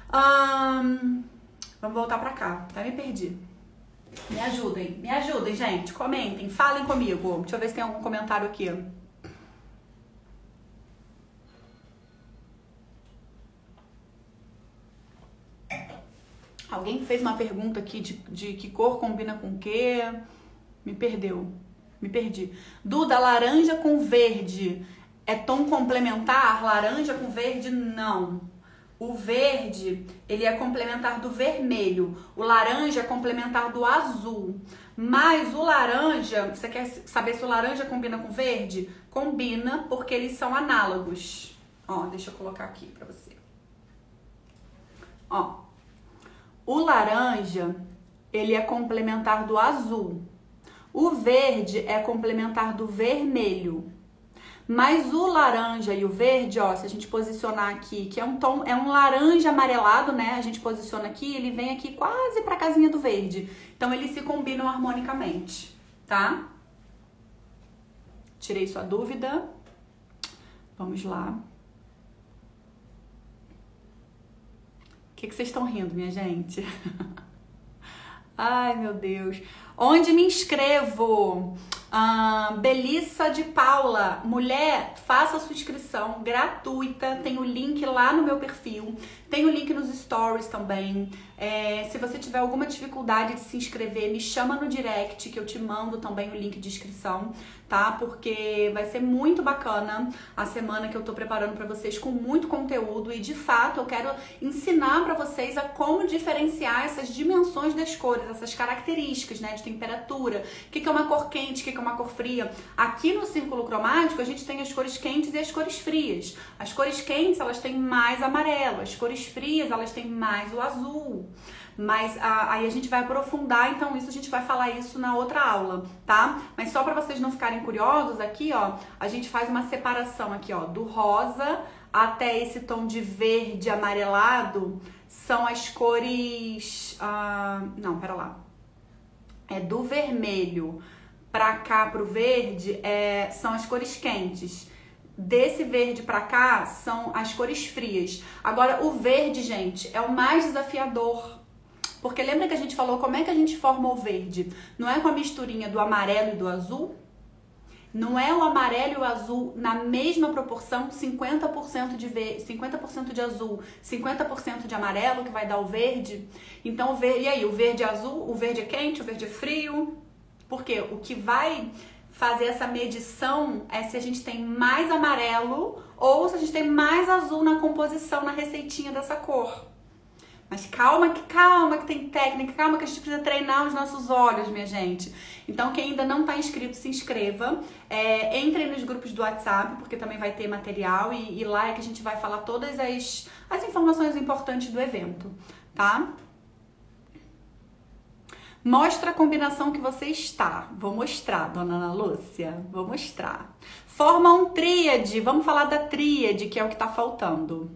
Hum, vamos voltar para cá, até me perdi. Me ajudem, me ajudem, gente, comentem, falem comigo. Deixa eu ver se tem algum comentário aqui. Alguém fez uma pergunta aqui de, de que cor combina com o quê? Me perdeu. Me perdi. Duda, laranja com verde é tom complementar? Laranja com verde, não. O verde, ele é complementar do vermelho. O laranja é complementar do azul. Mas o laranja, você quer saber se o laranja combina com verde? Combina, porque eles são análogos. Ó, deixa eu colocar aqui pra você. Ó. O laranja, ele é complementar do azul. O verde é complementar do vermelho. Mas o laranja e o verde, ó, se a gente posicionar aqui, que é um tom, é um laranja amarelado, né? A gente posiciona aqui, ele vem aqui quase pra casinha do verde. Então, eles se combinam harmonicamente, tá? Tirei sua dúvida. Vamos lá. O que, que vocês estão rindo, minha gente? Ai, meu Deus. Onde me inscrevo? Ah, Belissa de Paula, mulher, faça sua inscrição gratuita, tem o link lá no meu perfil, tem o link nos stories também. É, se você tiver alguma dificuldade de se inscrever, me chama no direct que eu te mando também o link de inscrição, tá? Porque vai ser muito bacana a semana que eu tô preparando pra vocês com muito conteúdo e de fato eu quero ensinar pra vocês a como diferenciar essas dimensões das cores, essas características, né, de temperatura, o que é uma cor quente, o que é uma cor fria. Aqui no círculo cromático a gente tem as cores quentes e as cores frias. As cores quentes elas têm mais amarelo, as cores frias elas têm mais o azul. Mas a, aí a gente vai aprofundar, então isso a gente vai falar isso na outra aula, tá? Mas só para vocês não ficarem curiosos, aqui ó, a gente faz uma separação aqui ó, do rosa até esse tom de verde amarelado, são as cores, ah, não, pera lá, é do vermelho pra cá pro verde, é, são as cores quentes. Desse verde pra cá são as cores frias. Agora o verde, gente, é o mais desafiador. Porque lembra que a gente falou como é que a gente forma o verde? Não é com a misturinha do amarelo e do azul? Não é o amarelo e o azul na mesma proporção, cinquenta por cento de verde, cinquenta por cento de azul, cinquenta por cento de amarelo que vai dar o verde? Então, o verde, e aí, o verde é azul, o verde é quente, o verde é frio? Porque o que vai fazer essa medição é se a gente tem mais amarelo ou se a gente tem mais azul na composição, na receitinha dessa cor. Mas calma que calma que tem técnica, calma que a gente precisa treinar os nossos olhos, minha gente. Então quem ainda não está inscrito, se inscreva. É, entre nos grupos do WhatsApp, porque também vai ter material e, e lá é que a gente vai falar todas as, as informações importantes do evento, tá? Mostra a combinação que você está. Vou mostrar, dona Ana Lúcia. Vou mostrar. Forma um tríade. Vamos falar da tríade, que é o que está faltando.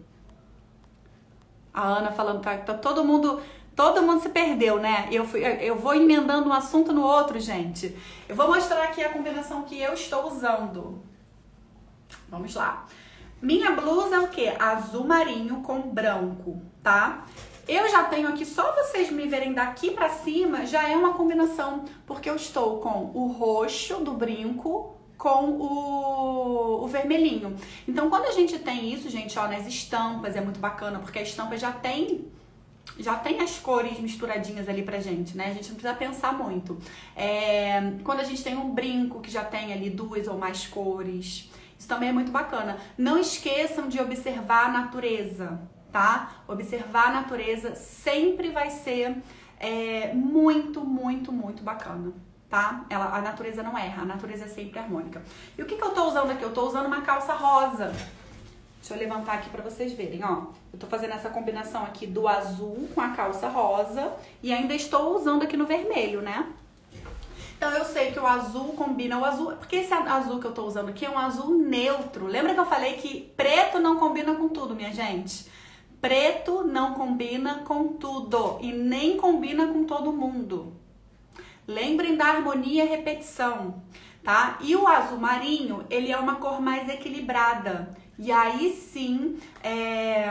A Ana falando, tá, tá todo mundo, todo mundo se perdeu, né? Eu, fui, eu vou emendando um assunto no outro, gente. Eu vou mostrar aqui a combinação que eu estou usando. Vamos lá. Minha blusa é o quê? Azul marinho com branco, tá? Eu já tenho aqui, só vocês me verem daqui pra cima, já é uma combinação, porque eu estou com o roxo do brinco com o, o vermelhinho. Então, quando a gente tem isso, gente, ó, nas estampas, é muito bacana, porque a estampa já tem, já tem as cores misturadinhas ali pra gente, né? A gente não precisa pensar muito. É, quando a gente tem um brinco que já tem ali duas ou mais cores, isso também é muito bacana. Não esqueçam de observar a natureza, tá? Observar a natureza sempre vai ser é, muito, muito, muito bacana. Tá? Ela, a natureza não erra, a natureza é sempre harmônica. E o que, que eu tô usando aqui? Eu tô usando uma calça rosa. Deixa eu levantar aqui pra vocês verem, ó. Eu tô fazendo essa combinação aqui do azul com a calça rosa e ainda estou usando aqui no vermelho, né? Então eu sei que o azul combina o azul, porque esse azul que eu tô usando aqui é um azul neutro. Lembra que eu falei que preto não combina com tudo, minha gente? Preto não combina com tudo e nem combina com todo mundo. Lembrem da harmonia e repetição, tá? E o azul marinho, ele é uma cor mais equilibrada. E aí sim, é...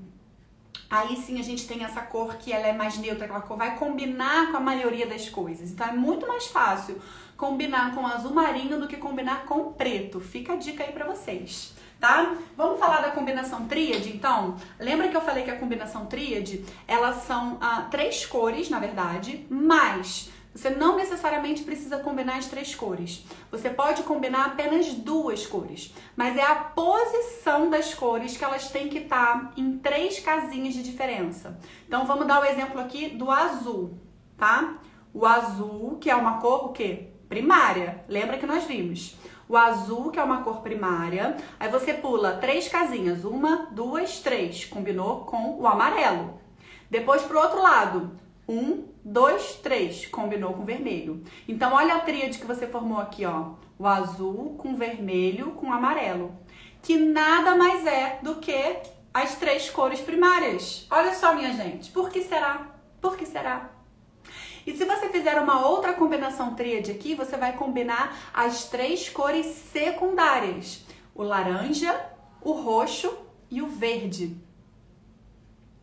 aí sim a gente tem essa cor que ela é mais neutra, aquela cor vai combinar com a maioria das coisas. Então é muito mais fácil combinar com azul marinho do que combinar com preto. Fica a dica aí pra vocês, tá? Vamos falar da combinação tríade, então? Lembra que eu falei que a combinação tríade, elas são ah, três cores, na verdade, mas você não necessariamente precisa combinar as três cores. Você pode combinar apenas duas cores. Mas é a posição das cores que elas têm que estar em três casinhas de diferença. Então, vamos dar o exemplo aqui do azul, tá? O azul, que é uma cor, o quê? Primária. Lembra que nós vimos? O azul, que é uma cor primária. Aí você pula três casinhas. Uma, duas, três. Combinou com o amarelo. Depois, pro outro lado. Um, dois, três. Combinou com vermelho. Então, olha a tríade que você formou aqui, ó. O azul com vermelho com amarelo. Que nada mais é do que as três cores primárias. Olha só, minha gente. Por que será? Por que será? E se você fizer uma outra combinação tríade aqui, você vai combinar as três cores secundárias. O laranja, o roxo e o verde.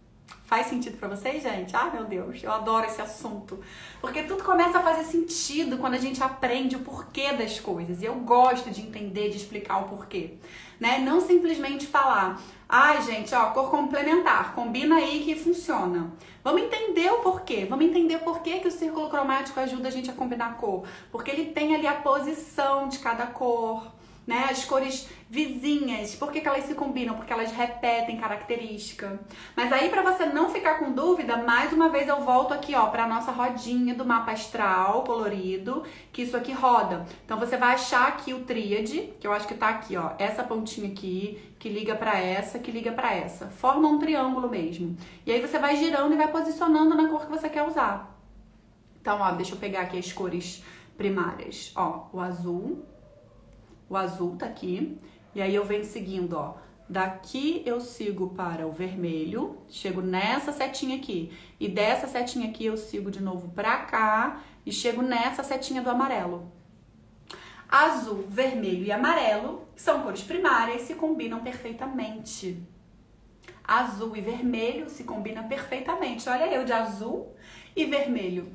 Faz sentido pra vocês, gente? Ah, meu Deus, eu adoro esse assunto. Porque tudo começa a fazer sentido quando a gente aprende o porquê das coisas. E eu gosto de entender, de explicar o porquê. Né? Não simplesmente falar, ai, ah, gente, ó, cor complementar, combina aí que funciona. Vamos entender o porquê. Vamos entender o porquê que o círculo cromático ajuda a gente a combinar a cor. Porque ele tem ali a posição de cada cor. Né? As cores vizinhas, por que que elas se combinam? Porque elas repetem característica. Mas aí, para você não ficar com dúvida, mais uma vez eu volto aqui, ó, para nossa rodinha do mapa astral colorido, que isso aqui roda. Então você vai achar aqui o tríade, que eu acho que tá aqui, ó, essa pontinha aqui, que liga para essa, que liga para essa. Forma um triângulo mesmo. E aí você vai girando e vai posicionando na cor que você quer usar. Então, ó, deixa eu pegar aqui as cores primárias. Ó, o azul. O azul tá aqui, e aí eu venho seguindo, ó. Daqui eu sigo para o vermelho, chego nessa setinha aqui. E dessa setinha aqui eu sigo de novo pra cá e chego nessa setinha do amarelo. Azul, vermelho e amarelo, que são cores primárias, se combinam perfeitamente. Azul e vermelho se combinam perfeitamente. Olha eu de azul e vermelho.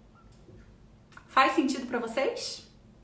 Faz sentido pra vocês?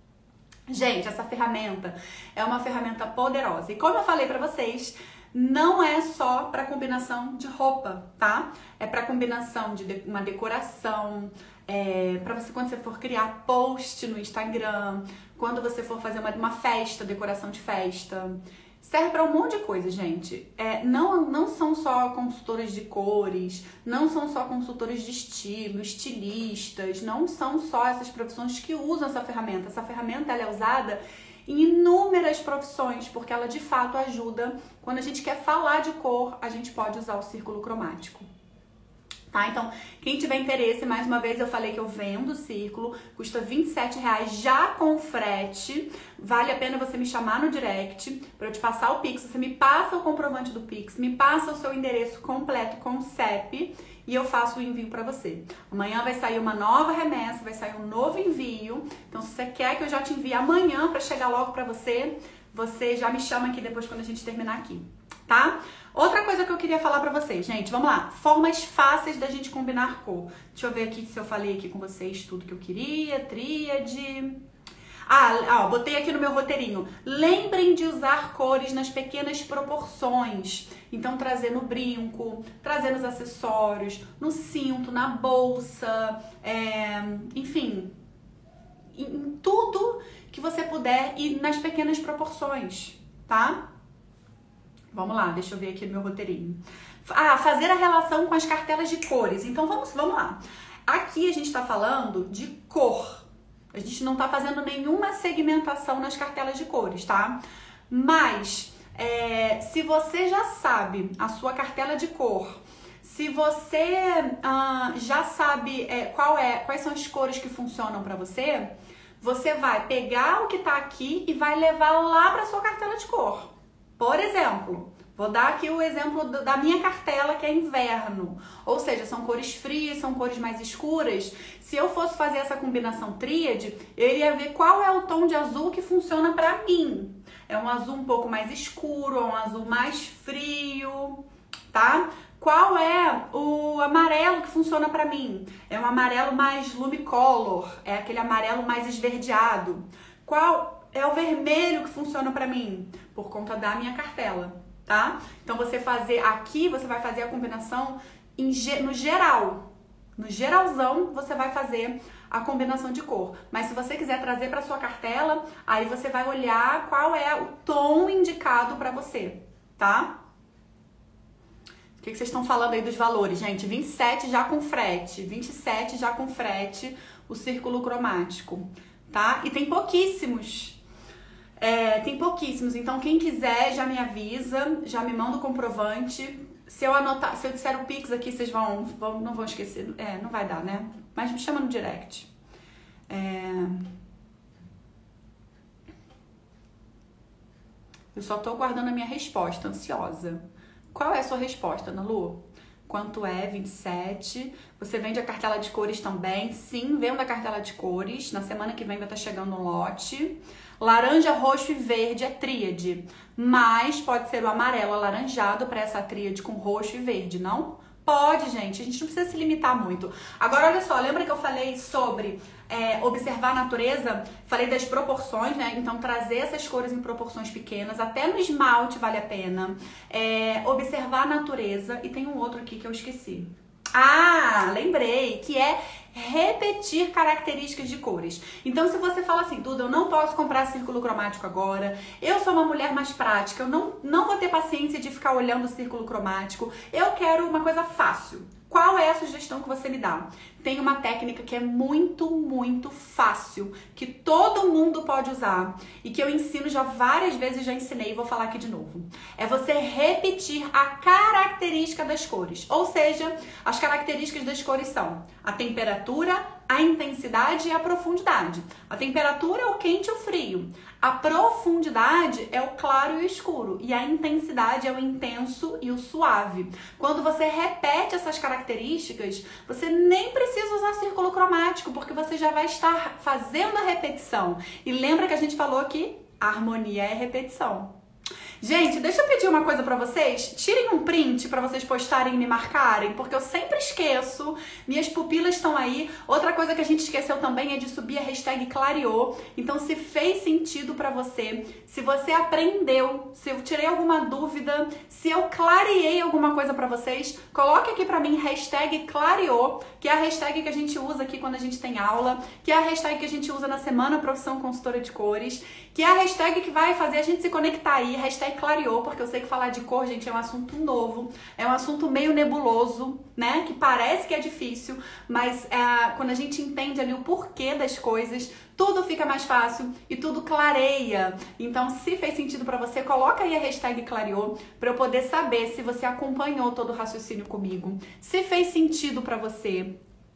Gente, essa ferramenta é uma ferramenta poderosa. E como eu falei pra vocês, não é só para combinação de roupa, tá? É para combinação de uma decoração, é, para você quando você for criar post no Instagram, quando você for fazer uma, uma festa, decoração de festa. Serve para um monte de coisa, gente. É, não, não são só consultoras de cores, não são só consultores de estilo, estilistas, não são só essas profissões que usam essa ferramenta. Essa ferramenta ela é usada em inúmeras profissões, porque ela de fato ajuda. Quando a gente quer falar de cor, a gente pode usar o círculo cromático. Tá? Então, quem tiver interesse, mais uma vez eu falei que eu vendo o círculo, custa vinte e sete reais já com frete. Vale a pena você me chamar no direct para eu te passar o Pix. Você me passa o comprovante do Pix, me passa o seu endereço completo com C E P e eu faço o envio para você. Amanhã vai sair uma nova remessa, vai sair um novo envio. Então, se você quer que eu já te envie amanhã para chegar logo para você, você já me chama aqui depois quando a gente terminar aqui, tá? Outra coisa que eu queria falar pra vocês, gente, vamos lá. Formas fáceis da gente combinar cor. Deixa eu ver aqui se eu falei aqui com vocês tudo que eu queria. Tríade. Ah, ó, botei aqui no meu roteirinho. Lembrem de usar cores nas pequenas proporções. Então, trazer no brinco, trazer nos acessórios, no cinto, na bolsa, é, enfim, em tudo que você puder e nas pequenas proporções, tá? Vamos lá, deixa eu ver aqui no meu roteirinho. Ah, fazer a relação com as cartelas de cores. Então, vamos, vamos lá. Aqui a gente tá falando de cor. A gente não tá fazendo nenhuma segmentação nas cartelas de cores, tá? Mas, é, se você já sabe a sua cartela de cor, se você ah, já sabe é, qual é, quais são as cores que funcionam pra você, você vai pegar o que tá aqui e vai levar lá pra sua cartela de cor. Por exemplo, vou dar aqui o exemplo da minha cartela, que é inverno. Ou seja, são cores frias, são cores mais escuras. Se eu fosse fazer essa combinação tríade, eu iria ver qual é o tom de azul que funciona pra mim. É um azul um pouco mais escuro, é um azul mais frio, tá? Qual é o amarelo que funciona pra mim? É um amarelo mais lumicolor, é aquele amarelo mais esverdeado. Qual é o vermelho que funciona pra mim? Por conta da minha cartela, tá? Então, você fazer aqui, você vai fazer a combinação em, no geral. No geralzão, você vai fazer a combinação de cor. Mas se você quiser trazer pra sua cartela, aí você vai olhar qual é o tom indicado pra você, tá? O que, que vocês estão falando aí dos valores, gente? vinte e sete já com frete, vinte e sete já com frete, o círculo cromático, tá? E tem pouquíssimos. É, tem pouquíssimos, então quem quiser já me avisa, já me manda o comprovante. Se eu anotar, se eu disser o Pix aqui, vocês vão, vão não vão esquecer. É, não vai dar, né? Mas me chama no direct. É... Eu só tô guardando a minha resposta, ansiosa. Qual é a sua resposta, Ana Lu? Quanto é? vinte e sete. Você vende a cartela de cores também? Sim, vendo a cartela de cores. Na semana que vem vai estar chegando um lote. Laranja, roxo e verde é tríade. Mas pode ser o amarelo alaranjado para essa tríade com roxo e verde, não? Pode, gente. A gente não precisa se limitar muito. Agora, olha só, lembra que eu falei sobre é, observar a natureza? Falei das proporções, né? Então, trazer essas cores em proporções pequenas. Até no esmalte vale a pena. É, observar a natureza. E tem um outro aqui que eu esqueci. Ah, lembrei, que é repetir características de cores. Então, se você fala assim, Duda, eu não posso comprar círculo cromático agora, eu sou uma mulher mais prática, eu não, não vou ter paciência de ficar olhando o círculo cromático, eu quero uma coisa fácil. Qual é a sugestão que você me dá? Tem uma técnica que é muito, muito fácil, que todo mundo pode usar e que eu ensino já várias vezes, já ensinei e vou falar aqui de novo. É você repetir a característica das cores. Ou seja, as características das cores são a temperatura, a intensidade e a profundidade. A temperatura é o quente e o frio. A profundidade é o claro e o escuro. E a intensidade é o intenso e o suave. Quando você repete essas características, você nem precisa usar círculo cromático, porque você já vai estar fazendo a repetição. E lembra que a gente falou que a harmonia é repetição. Gente, deixa eu pedir uma coisa pra vocês. Tirem um print pra vocês postarem e me marcarem, porque eu sempre esqueço. Minhas pupilas estão aí. Outra coisa que a gente esqueceu também é de subir a hashtag clareou. Então, se fez sentido pra você, se você aprendeu, se eu tirei alguma dúvida, se eu clareei alguma coisa pra vocês, coloque aqui pra mim hashtag clareou, que é a hashtag que a gente usa aqui quando a gente tem aula, que é a hashtag que a gente usa na Semana Profissão Consultora de Cores, que é a hashtag que vai fazer a gente se conectar aí, hashtag clareou, porque eu sei que falar de cor, gente, é um assunto novo, é um assunto meio nebuloso, né, que parece que é difícil, mas é, quando a gente entende ali o porquê das coisas, tudo fica mais fácil e tudo clareia. Então, se fez sentido pra você, coloca aí a hashtag clareou pra eu poder saber se você acompanhou todo o raciocínio comigo, se fez sentido pra você.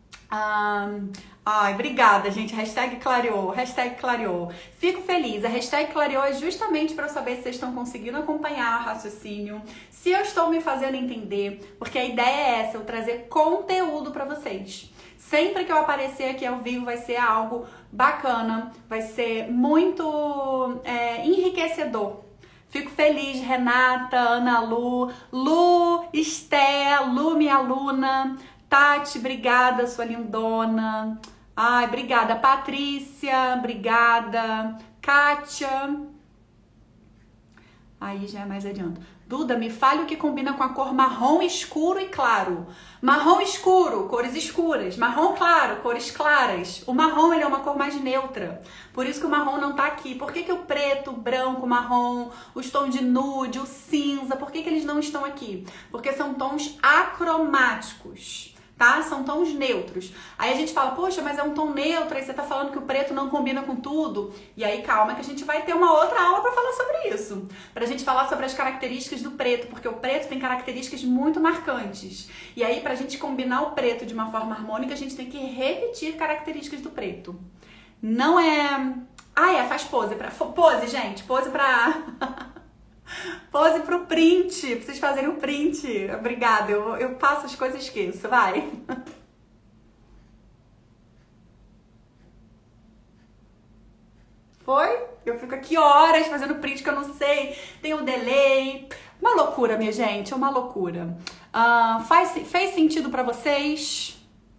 Ah, ai, obrigada, gente. Hashtag clareou, hashtag clareou. Fico feliz. A hashtag clareou é justamente para eu saber se vocês estão conseguindo acompanhar o raciocínio, se eu estou me fazendo entender, porque a ideia é essa, eu trazer conteúdo para vocês. Sempre que eu aparecer aqui ao vivo vai ser algo bacana, vai ser muito é, enriquecedor. Fico feliz, Renata, Ana Lu, Lu, Esté, Lu, minha aluna, Tati, obrigada, sua lindona. Ai, obrigada. Patrícia, obrigada. Kátia. Aí já é mais adiante. Duda, me fale o que combina com a cor marrom escuro e claro. Marrom escuro, cores escuras. Marrom claro, cores claras. O marrom, ele é uma cor mais neutra. Por isso que o marrom não tá aqui. Por que que o preto, o branco, o marrom, os tons de nude, o cinza, por que que eles não estão aqui? Porque são tons acromáticos. Tá? São tons neutros. Aí a gente fala, poxa, mas é um tom neutro, aí você tá falando que o preto não combina com tudo. E aí calma que a gente vai ter uma outra aula pra falar sobre isso. Pra gente falar sobre as características do preto, porque o preto tem características muito marcantes. E aí pra gente combinar o preto de uma forma harmônica, a gente tem que repetir características do preto. Não é... Ah, é, faz pose. Pra... Pose, gente, pose pra... Pose pro print, pra vocês fazerem o print. Obrigada, eu, eu passo as coisas e esqueço, vai. Foi? Eu fico aqui horas fazendo print que eu não sei, tem um delay. Uma loucura, minha gente, é uma loucura. Uh, faz, fez sentido pra vocês?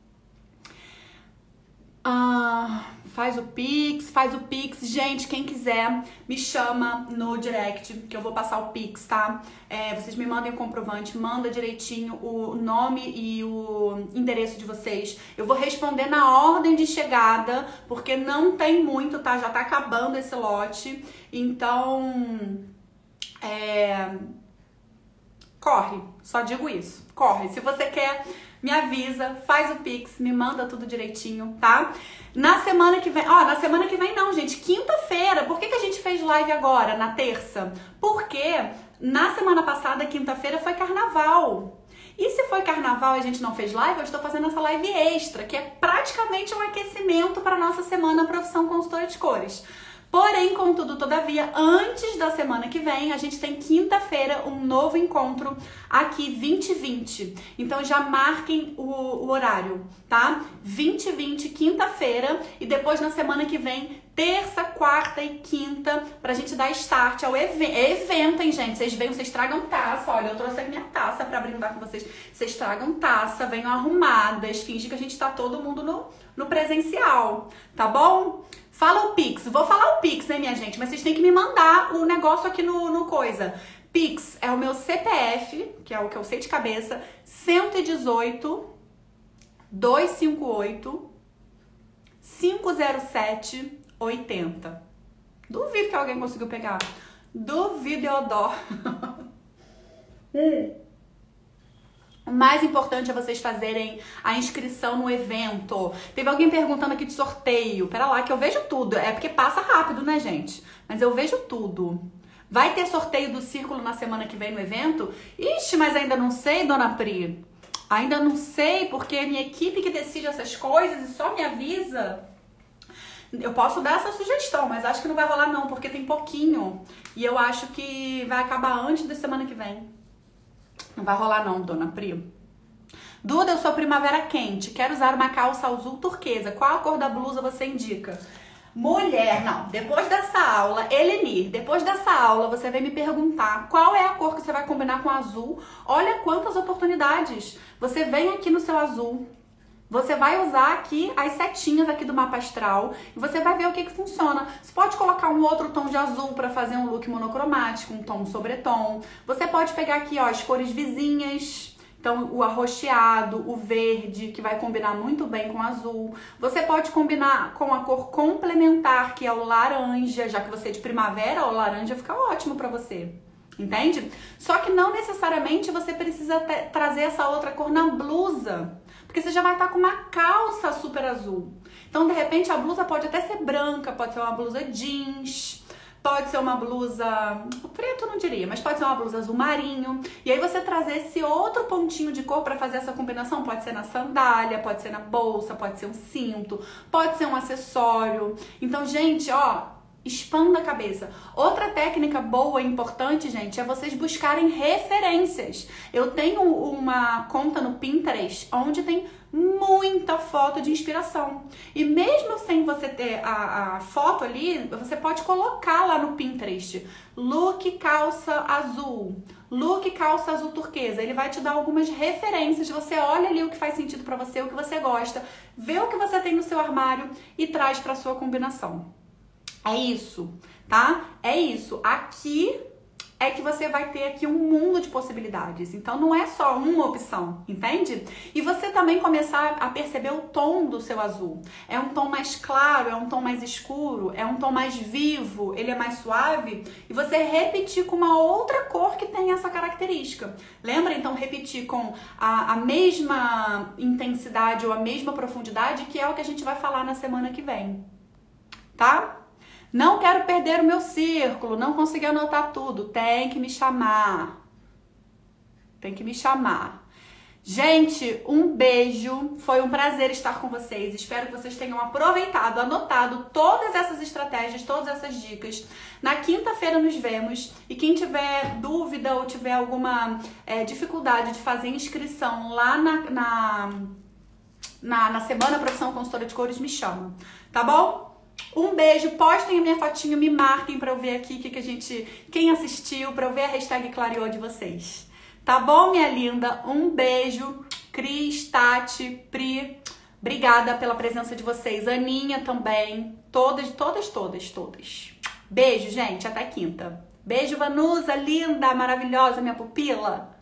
Ah... Uh... Faz o Pix, faz o Pix. Gente, quem quiser, me chama no direct, que eu vou passar o Pix, tá? É, vocês me mandem o comprovante, manda direitinho o nome e o endereço de vocês. Eu vou responder na ordem de chegada, porque não tem muito, tá? Já tá acabando esse lote. Então, é... corre, só digo isso. Corre. Se você quer... me avisa, faz o Pix, me manda tudo direitinho, tá? Na semana que vem... Ó, na semana que vem não, gente. Quinta-feira. Por que que a gente fez live agora, na terça? Porque na semana passada, quinta-feira, foi carnaval. E se foi carnaval e a gente não fez live, eu estou fazendo essa live extra, que é praticamente um aquecimento para a nossa Semana Profissão Consultora de Cores. Porém, contudo, todavia, antes da semana que vem, a gente tem quinta-feira um novo encontro aqui, vinte e vinte. Então já marquem o, o horário, tá? vinte e vinte, quinta-feira, e depois na semana que vem terça, quarta e quinta, pra gente dar start ao evento. É evento, hein, gente? Vocês venham, vocês tragam taça. Olha, eu trouxe a minha taça pra brindar com vocês. Vocês tragam taça, venham arrumadas, fingem que a gente tá todo mundo no, no presencial, tá bom? Fala o Pix. Vou falar o Pix, né, minha gente? Mas vocês têm que me mandar o negócio aqui no, no coisa. Pix é o meu C P F, que é o que eu sei de cabeça, cento e dezoito, duzentos e cinquenta e oito, quinhentos e sete, oitenta. Duvido que alguém conseguiu pegar. Duvido, eu dó. O mais importante é vocês fazerem a inscrição no evento. Teve alguém perguntando aqui de sorteio. Pera lá que eu vejo tudo. É porque passa rápido, né, gente? Mas eu vejo tudo. Vai ter sorteio do Círculo na semana que vem no evento? Ixi, mas ainda não sei, dona Pri. Ainda não sei, porque é minha equipe que decide essas coisas e só me avisa. Eu posso dar essa sugestão, mas acho que não vai rolar não, porque tem pouquinho. E eu acho que vai acabar antes da semana que vem. Não vai rolar não, dona Pri. Duda, eu sou primavera quente. Quero usar uma calça azul turquesa. Qual a cor da blusa você indica? Mulher, não. Depois dessa aula, Elenir, depois dessa aula, você vai me perguntar qual é a cor que você vai combinar com azul. Olha quantas oportunidades. Você vem aqui no seu azul. Você vai usar aqui as setinhas aqui do mapa astral e você vai ver o que que funciona. Você pode colocar um outro tom de azul para fazer um look monocromático, um tom sobretom. Você pode pegar aqui, ó, as cores vizinhas. Então, o arroxeado, o verde, que vai combinar muito bem com o azul. Você pode combinar com a cor complementar, que é o laranja. Já que você é de primavera, o laranja fica ótimo para você. Entende? Só que não necessariamente você precisa ter, trazer essa outra cor na blusa. Porque você já vai estar com uma calça super azul. Então, de repente, a blusa pode até ser branca, pode ser uma blusa jeans, pode ser uma blusa... preto não diria, mas pode ser uma blusa azul marinho. E aí você trazer esse outro pontinho de cor para fazer essa combinação. Pode ser na sandália, pode ser na bolsa, pode ser um cinto, pode ser um acessório. Então, gente, ó... expanda a cabeça. Outra técnica boa e importante, gente, é vocês buscarem referências. Eu tenho uma conta no Pinterest onde tem muita foto de inspiração. E mesmo sem você ter a, a foto ali, você pode colocar lá no Pinterest. Look calça azul. Look calça azul turquesa. Ele vai te dar algumas referências. Você olha ali o que faz sentido pra você, o que você gosta, vê o que você tem no seu armário e traz pra sua combinação. É isso, tá? É isso. Aqui é que você vai ter aqui um mundo de possibilidades. Então, não é só uma opção, entende? E você também começar a perceber o tom do seu azul. É um tom mais claro, é um tom mais escuro, é um tom mais vivo, ele é mais suave. E você repetir com uma outra cor que tem essa característica. Lembra, então, repetir com a, a mesma intensidade ou a mesma profundidade, que é o que a gente vai falar na semana que vem, tá? Não quero perder o meu círculo, não consegui anotar tudo. Tem que me chamar. Tem que me chamar. Gente, um beijo. Foi um prazer estar com vocês. Espero que vocês tenham aproveitado, anotado todas essas estratégias, todas essas dicas. Na quinta-feira nos vemos. E quem tiver dúvida ou tiver alguma é, dificuldade de fazer inscrição lá na, na, na, na Semana Profissão Consultora de Cores, me chama. Tá bom? Um beijo, postem a minha fotinho, me marquem pra eu ver aqui que, que a gente, quem assistiu, pra eu ver a hashtag clareou de vocês. Tá bom, minha linda? Um beijo. Cris, Tati, Pri, obrigada pela presença de vocês. Aninha também. Todas, todas, todas, todas. Beijo, gente. Até quinta. Beijo, Vanusa, linda, maravilhosa, minha pupila.